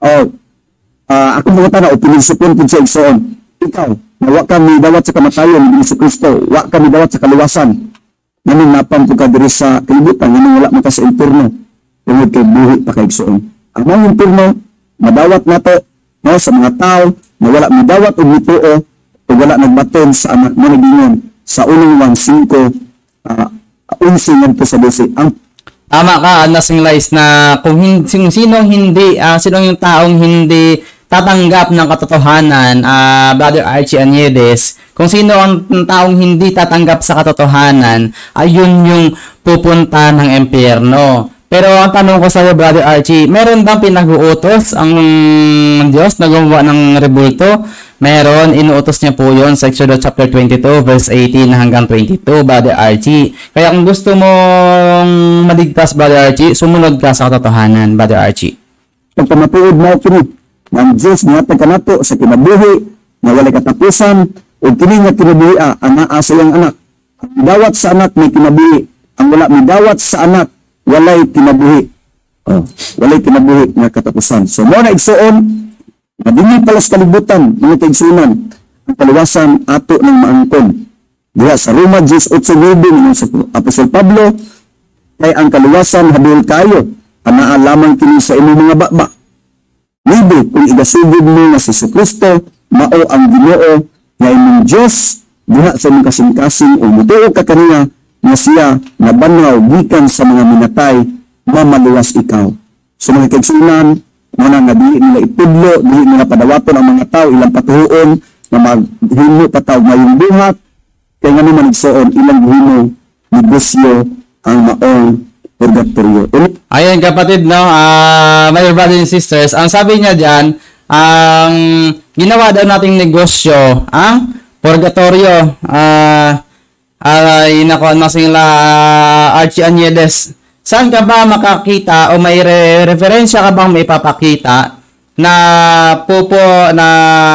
S2: Ako mga tana, o pinisipon po sa igsoon. Ikaw, na wa ka midawat sa kamatayon ni Jesu Kristo, wa ka midawat sa kaluwasan. Namin napam po ka diri sa kalibutan, namin wala man ka sa impurno. Tungod kay buhi pa kay igsoon. Ang mga impurno, madawat nato, no, sa mga tao na wala midawat o mituo o wala nagbaton sa anak mo nagingon sa unang 1:5 11 ngadto sa 12. Ang
S1: tama ka, Unmasking Lies, na kung sinong yung taong hindi tatanggap ng katotohanan, Brother Archie Añedes, kung sino ang taong hindi tatanggap sa katotohanan, ayun yung pupunta ng impyerno. Pero ang tanong ko sa iyo, Brother Archie, meron bang pinag-uutos ang Diyos na gumawa ng rebulto? Meron, inuutos niya po yun sa Exodus chapter 22, verse 18 hanggang 22, Brother Archie. Kaya kung gusto mong maligtas, Brother Archie, sumunod ka sa katotohanan, Brother Archie.
S2: pagpamatuod mo kini ng Diyos niya sa kinabuhi na walay katapusan o kini nga kinabuhi ang naa sa iyang anak Ang midawat sa anak may kinabuhi. Ang wala midawat sa anak walay kinabuhi. Walay kinabuhi nga katapusan. So mo na igsuon nga dinhi palas kalibutan mga kaigsunan ang kaluwasan ato ng maangkon. Diha sa Roma 18:9 sa Apostol Pablo, kay ang kaluwasan hadul kayo, anaa lamang kini sa imong mga baba. Libo kung igasugod mo nga si Jesucristo, mao ang Ginoo nga imong Dios, diha sa imong kasing-kasing o mutuo ka kaniya nga siya nabanaw gikan sa mga minatay, mamaluwas ikaw. So mga kaigsunan, muna nga dili nila itudlo, dili nila padawaton ang mga tao, ilang patuhuon, na maghimo pa tao mayong buhat, kaya nga naman igsoon, ilang himo, negosyo, ang maong purgatorio.
S1: Ayan kapatid, no, my brothers and sisters, ang sabi niya dyan, ang ginawa daw nating negosyo, ang purgatorio, ay nako, ano sila, Archie Aniedes, saan ka ba makakita o may referensya ka bang may papakita na na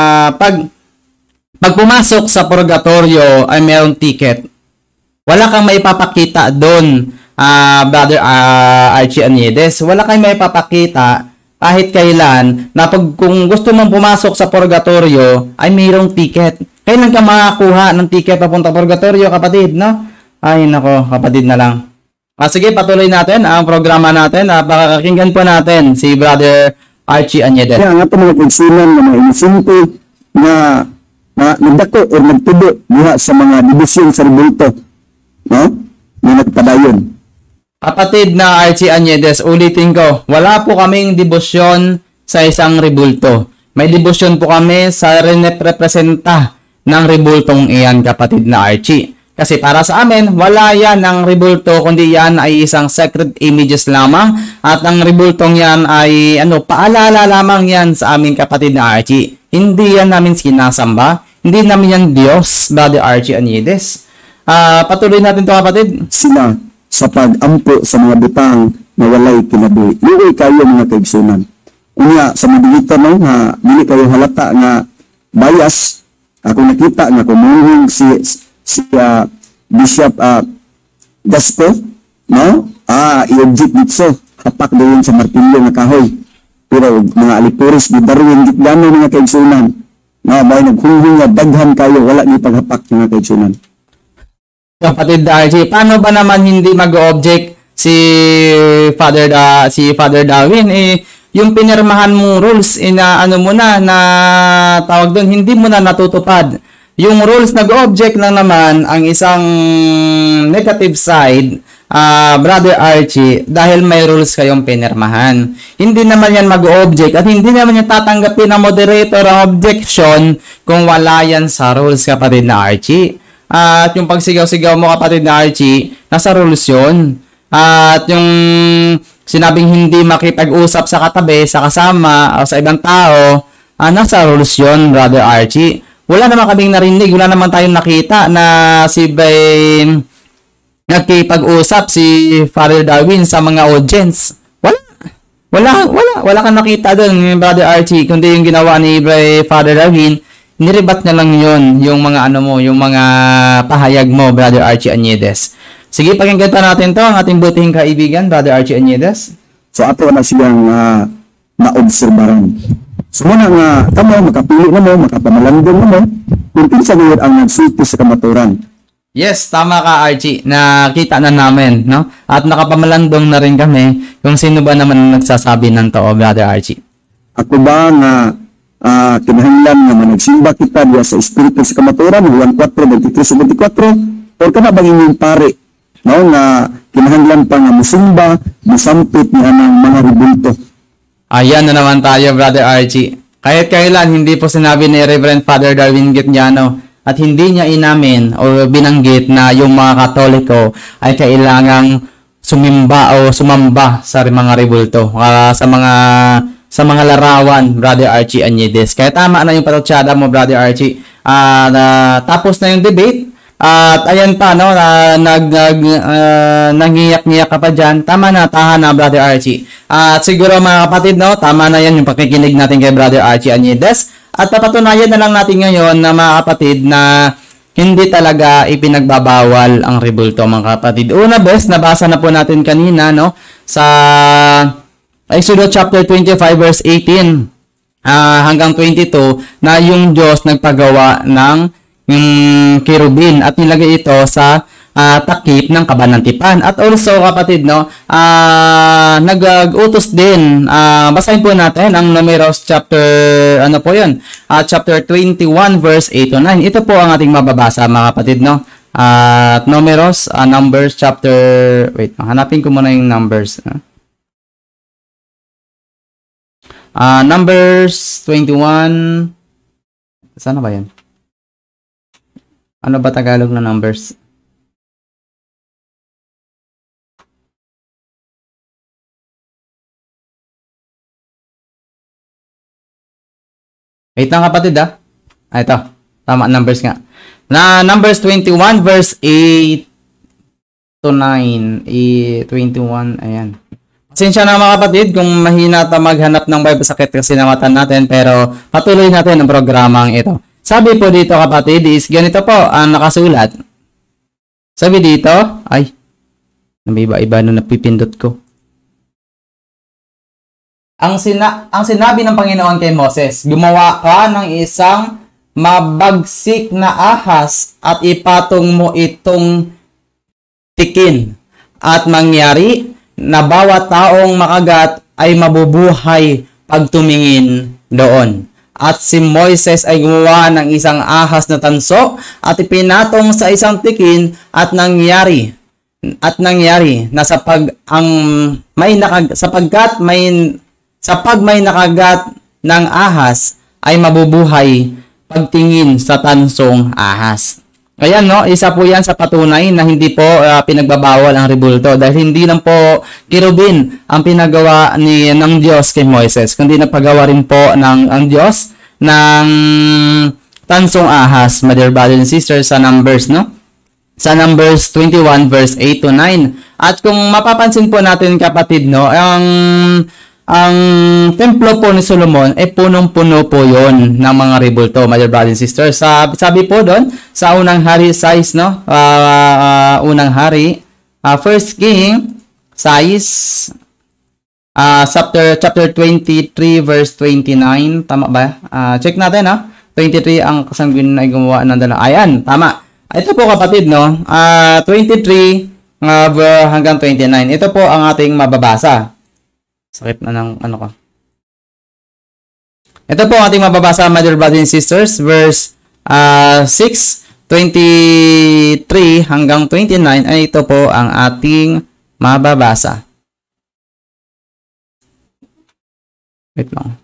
S1: pag pumasok sa purgatorio ay mayroong ticket? Wala kang may papakita doon, Brother Archie Aniedes. Wala kang may papakita kahit kailan na kung gusto mong pumasok sa purgatorio ay mayroong ticket. Kailan ka makakuha ng ticket papunta purgatorio, kapatid, no? Ay nako, kapatid na lang. Sige, patuloy natin ang programa natin. Pakakinggan po natin si Brother Archie Aniedes.
S2: Kaya nga ito mga kaigsunan na mga inusinti na nagdako o nagtubo diha sa mga dibusyon sa rebulto, no? Na nagpadayon.
S1: Kapatid na Archie Aniedes, ulitin ko, wala po kaming debosyon sa isang rebulto. May debosyon po kami sa representa ng rebultong iyan, kapatid na Archie. Kasi para sa amin, wala yan ng rebulto, kundi yan ay isang sacred images lamang. At ang rebultong yan ay paalala lamang yan sa amin, kapatid na Archie. Hindi yan namin sinasamba. Hindi namin yan Diyos, Brother Archie Aniedes. Patuloy natin to, kapatid.
S2: Sila sa pag-ampo sa mga butang na walay kinabuhi. Luoy kayo mga kaigsunan. Unya sa mabilita no, nga dili kayo halata nga bias. Ako nakita nga kumuhing si Bishop Gasco, no? I-object dito, hapak doon sa martilyo nga kahoy. Pero mga alipuris ni Darwin Gitgano mga kaigsunan, no, may naghuhing nga daghan kayo, wala ni paghapak mga kaigsunan.
S1: Kapatid Archie, paano ba naman hindi mag-object si Father Darwin? Yung pinirmahan mong rules, na tawag doon, hindi mo na natutupad. Yung rules nag-object lang naman ang isang negative side, Brother Archie, dahil may rules kayong pinirmahan. Hindi naman yan mag-object at hindi naman yan tatanggapin ng moderator ang objection kung wala yan sa rules, kapatid na Archie. At yung pagsigaw-sigaw mo, kapatid na Archie, nasa rules yun. At yung sinabing hindi makipag-usap sa katabi, sa kasama, o sa ibang tao, nasa rules yun, Brother Archie. Wala naman kaming narinig, wala naman tayong nakita na si Bain nagkipag-usap si Father Darwin sa mga audience. Wala kang nakita doon, Brother Archie, kundi yung ginawa ni Father Darwin, niribat niya lang yun, yung mga yung mga pahayag mo, Brother Archie Aniedes. Sige, pakinggan pa natin to, ang ating butihing kaibigan, Brother Archie Aniedes.
S2: So ato na siyang na-obserbaran. So muna nga, kamo, makapili na mo, makapamalandong na mo, kung pinsa ngayon ang nagsulti sa kamaturan.
S1: Yes, tama ka, Archie. Nakita na namin, no? At nakapamalandong na rin kami kung sino ba naman ang nagsasabi ng tao, Brother Archie.
S2: Ako ba nga kinahanglan nga managsimba kita diya sa Espiritu sa kamaturan, Juan 4:23-24, o ka na bang inyong pare, no, nga kinahanglan pa nga musimba, musampit niya ng mga rebulto.
S1: Ayan na naman tayo, Brother Archie. Kahit kailan, hindi po sinabi ni Reverend Father Darwin Gitgano at hindi niya inamin o binanggit na yung mga Katoliko ay kailangang sumamba sa mga rebulto, sa mga larawan, Brother Archie Aniedes. Kaya tama na yung patutsada mo, Brother Archie. Tapos na yung debate. At ayan pa, no, nangiyak-ngiyak ka pa dyan. Tama na, tahan na, Brother Archie. At siguro mga kapatid, no, tama na yan yung pakikinig natin kay Brother Archie Aniedes. At papatunayan na lang natin ngayon na mga kapatid na hindi talaga ipinagbabawal ang rebulto, mga kapatid. Una bes, nabasa na po natin kanina, no? Sa Exodus chapter 25 verse 18 hanggang 22 na yung Diyos nagpagawa ng yung kerubin at nilagay ito sa takip ng kabanantipan. At also, kapatid, no, nag-utos din, basahin po natin ang Numeros chapter, ano po yun, chapter 21 verse 8 to 9. Ito po ang ating mababasa, mga kapatid, no. Numeros, Numbers chapter, wait, hanapin ko muna yung Numbers. Numbers 21, sana ba yan? Ano ba Tagalog na Numbers? Wait lang, kapatid, ito. Tama, Numbers nga. Numbers 21 verse 8 to 9. 21, ayan. Pasensya na, mga kapatid kung mahina ta maghanap ng Bible, sakit kasi namatan natin, pero patuloy natin ang programang ito. Sabi po dito, kapatid, is ganito po ang nakasulat. Sabi dito, ay, namiba-iba na napipindot ko. Ang sinabi ng Panginoon kay Moses, gumawa ka ng isang mabagsik na ahas at ipatong mo itong tikin. At mangyari na bawat taong makagat ay mabubuhay pag tumingin doon. At si Moises ay gumawa ng isang ahas na tanso at ipinatong sa isang tikin at nangyari na sa pag may nakagat ng ahas ay mabubuhay pagtingin sa tansong ahas. Ayan, no, isa po yan sa patunay na hindi po pinagbabawal ang rebulto dahil hindi lang po kerubin ang pinagawa ng Diyos kay Moises, kundi nagpagawa rin po ang Diyos ng tansong ahas, my dear brothers and sisters, sa Numbers, no? Sa Numbers 21 verse 8 to 9. At kung mapapansin po natin, kapatid, no, ang templo po ni Solomon ay punong-puno po yon ng mga rebulto, my dear brothers and sisters. Sabi po doon sa unang hari size, no? Unang hari, First King size, chapter 23 verse 29, tama ba? Check natin, 23 ang kasanggunian ay gumawa ng dalawa. Ayan, tama. Ito po, kapatid, no? 23 hanggang 29. Ito po ang ating mababasa. Sakit na ng ano ko. Ito po ang ating mababasa, my dear brothers and sisters, verse 6:23 hanggang 29 ay ito po ang ating mababasa. Wait lang.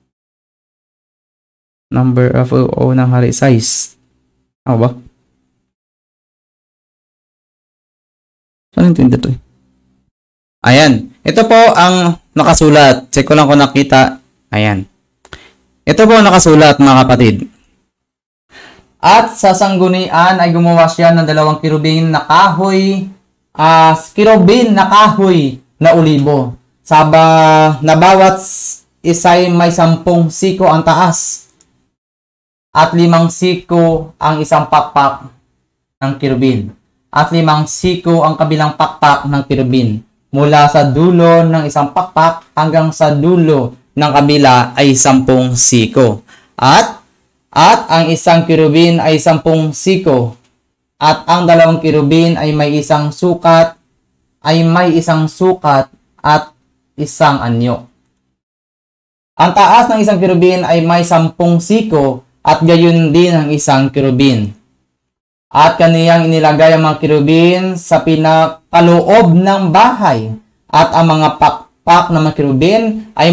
S1: Number of ng hari size. Ano ba? Saan yung 23? Ayan. Ito po ang nakasulat. Check ko lang kung nakita. Ayan. Ito po ang nakasulat, mga kapatid. At sa sanggunian ay gumawa siya ng dalawang kerubin na kahoy, na ulibo. Na bawat isa'y may 10 siko ang taas at 5 siko ang isang pakpak ng kerubin at 5 siko ang kabilang pakpak ng kerubin. Mula sa dulo ng isang pakpak hanggang sa dulo ng kabila ay 10 siko. At ang isang kerubin ay 10 siko. At ang dalawang kerubin ay may isang sukat at isang anyo. Ang taas ng isang kerubin ay may 10 siko at gayon din ang isang kerubin. At kaniyang inilagay ang mga kerubin sa pinakaloob ng bahay. At ang mga pakpak ng mga kerubin ay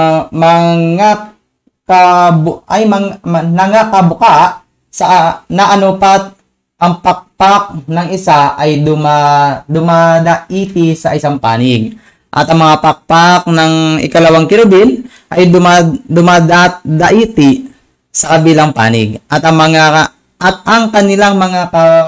S1: nangakabuka sa naanupat ang pakpak ng isa ay dumadaiti sa isang panig. At ang mga pakpak ng ikalawang kerubin ay dumadaiti sa kabilang panig. At ang kanilang mga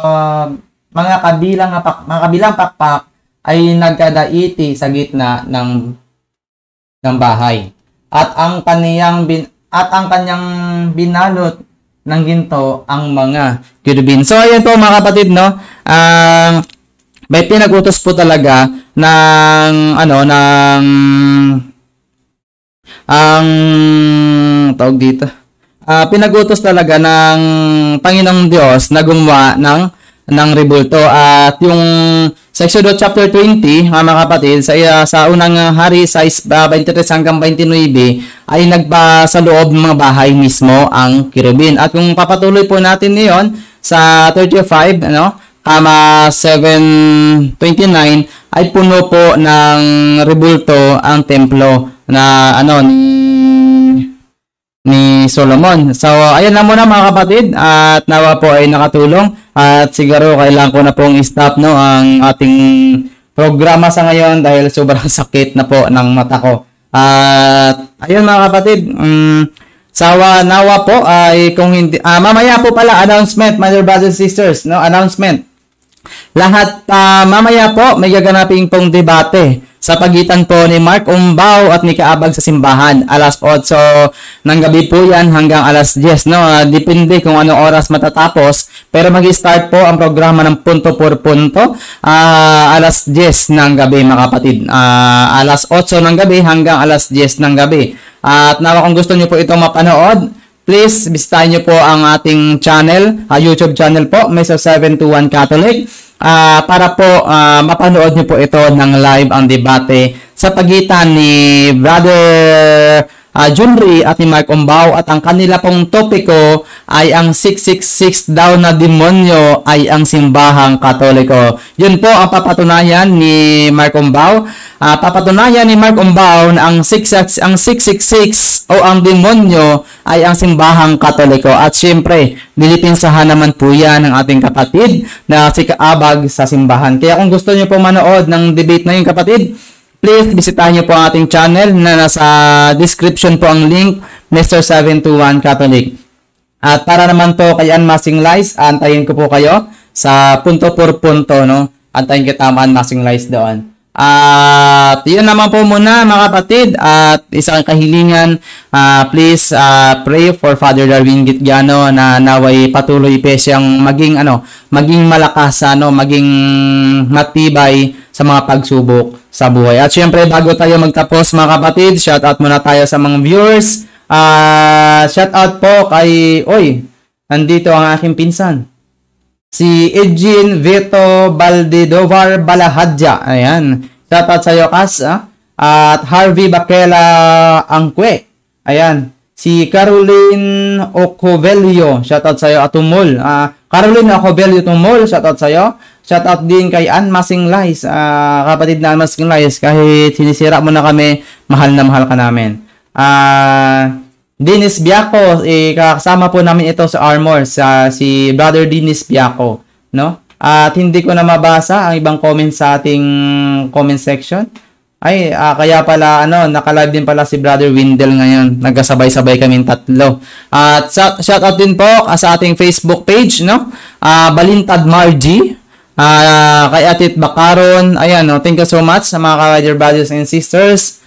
S1: kabilang pakpak ay nagkadaiti sa gitna ng bahay. At ang kanyang binalot ng ginto ang mga kerubin. So, ayan po mga kapatid, no? May pinag-utos po talaga ng, tawag dito. Pinag-utos talaga ng Panginoong Diyos na gumawa ng rebulto. At yung sa Exodus chapter 20, mga kapatid, sa unang hari, size 23 hanggang 29, ay sa loob ng mga bahay mismo ang kirubin. At kung papatuloy po natin ngayon sa 35, 7:29, ay puno po ng rebulto ang templo na ni Solomon. So, ayan na muna mga kapatid, at nawa po ay nakatulong, at siguro kailangan ko na pong i-stop ang ating programa sa ngayon dahil sobrang sakit na po ng mata ko. At ayun mga kapatid, nawa po ay kung hindi, mamaya po pala announcement, my dear brothers and sisters, announcement. Lahat mamaya po may gaganapin pong debate sa pagitan po ni Mark Umbaw at ni Kaabag sa simbahan. Alas 8 ng gabi po yan hanggang alas 10. Depende kung anong oras matatapos. Pero mag-start po ang programa ng punto por punto. Alas 10 ng gabi mga kapatid. Alas 8 ng gabi hanggang alas 10 ng gabi. At nawa kung gusto niyo po itong mapanood, please bisitahin niyo po ang ating channel, YouTube channel po, Mesa 721 Catholic. Para po mapanood niyo po ito ng live ang debate sa pagitan ni Brother Junri at ni Mark Umbaw, at ang kanila pong topiko ay ang 666 daw na demonyo ay ang simbahang Katoliko. Yun po ang papatunayan ni Mark Umbaw. Papatunayan ni Mark Umbaw na ang 666 o ang demonyo ay ang simbahang Katoliko. At syempre, nilipinsahan naman po yan ng ating kapatid na si Kaabag sa simbahan. Kaya kung gusto niyo po manood ng debate na yun kapatid, please bisitahin niyo po ang ating channel na nasa description po ang link, Mr. 721 Catholic. At para naman po kay Unmasking Lies, antayin ko po kayo sa punto por punto, Antayin kita Unmasking Lies doon. At yun naman po muna mga kapatid, at isang kahilingan, please pray for Father Darwin Gitgano na naway patuloy pa siyang maging malakas, maging matibay sa mga pagsubok sa buhay. At syempre bago tayo magtapos mga kapatid, shout out muna tayo sa mga viewers. Shout out po kay nandito ang aking pinsan, si Eugene Vito Baldidovar Balahadja. Ayan. Shoutout sa iyo, Kas. At Harvey Bakela Angkwe. Ayan. Si Caroline Ocovelio. Shoutout sa iyo, Atumol. Caroline Ocovelio Tumol. Shoutout sa iyo. Shoutout din kay Unmasking Lies. Kapatid na Unmasking Lies. Kahit sinisira mo na kami, mahal na mahal ka namin. Dennis Biaco, kasama po namin ito sa Armor, si Brother Dennis Biaco, At hindi ko na mabasa ang ibang comments sa ating comment section. Kaya pala, naka-live din pala si Brother Windel ngayon. Nagkasabay-sabay kaming tatlo. At shoutout din po sa ating Facebook page, Balintad Margie, kay Atit Bakaron. Ayan, thank you so much sa mga dear brothers and sisters.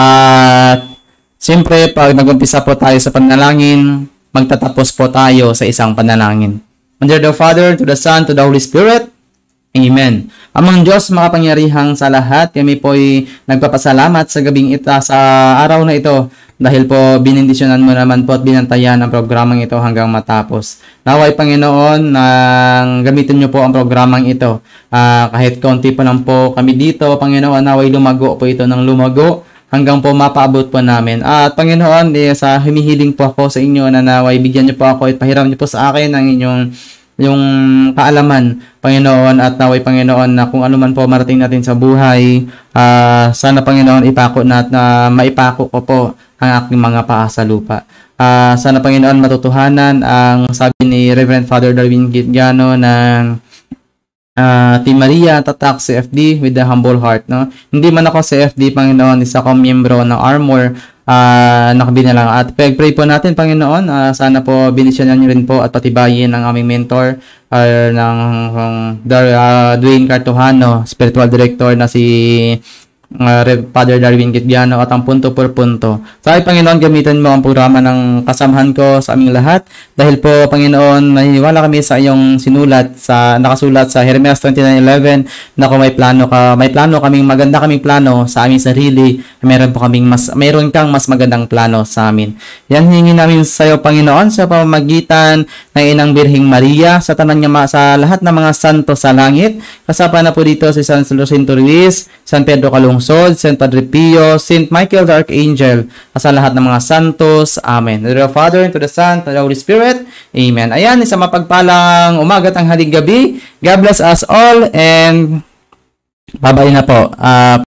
S1: Siyempre, pag nag-umpisa po tayo sa panalangin, magtatapos po tayo sa isang panalangin. Under the Father, to the Son, to the Holy Spirit. Amen. Amang Diyos, makapangyarihang sa lahat, kami po'y nagpapasalamat sa gabing sa araw na ito dahil po binindisyonan mo naman po at binantayan ang programang ito hanggang matapos. Naway Panginoon, gamitin niyo po ang programang ito. Kahit konti pa lang po kami dito, Panginoon, naway lumago po ito ng lumago hanggang po mapaabot po namin. At Panginoon, sa humihiling po ako sa inyo na naway bigyan niyo po ako at pahiram niyo po sa akin ang inyong yung kaalaman, Panginoon, at naway Panginoon na kung ano man po marating natin sa buhay, sana Panginoon ipako na at maipako ko po ang aking mga paa sa lupa. Sana Panginoon matutuhanan ang sabi ni Reverend Father Darwin Gitgano ng Team Maria Tatak CFD with the humble heart, Hindi man ako CFD, Panginoon, isa akong miyembro ng Armor, nakabina lang. At pray po natin, Panginoon, sana po binisyonan niyo rin po at patibayin ang aming mentor, ng Dwayne Cartojano, spiritual director na si Father Darwin Gitgiano at ang punto por punto. Sa Panginoon, gamitin mo ang programa ng kasamahan ko sa aming lahat. Dahil po, Panginoon, naniniwala kami sa iyong nakasulat sa Jeremias 29:11 na kung may plano kaming maganda kaming plano sa aming sarili, meron kang mas magandang plano sa amin. Yan hihingi namin sa iyo, Panginoon, sa pamamagitan ng Inang Birheng Maria, sa lahat ng mga santo sa langit. Kasama na po dito si San Jacinto Ruiz, San Pedro Calungsod, Saint Padre Pio, Saint Michael the Archangel, sa lahat ng mga santos. Amen. To the Father, and to the Son, to the Holy Spirit. Amen. Ayan, isang mapagpalang umaga at haling gabi. God bless us all and bye-bye na po.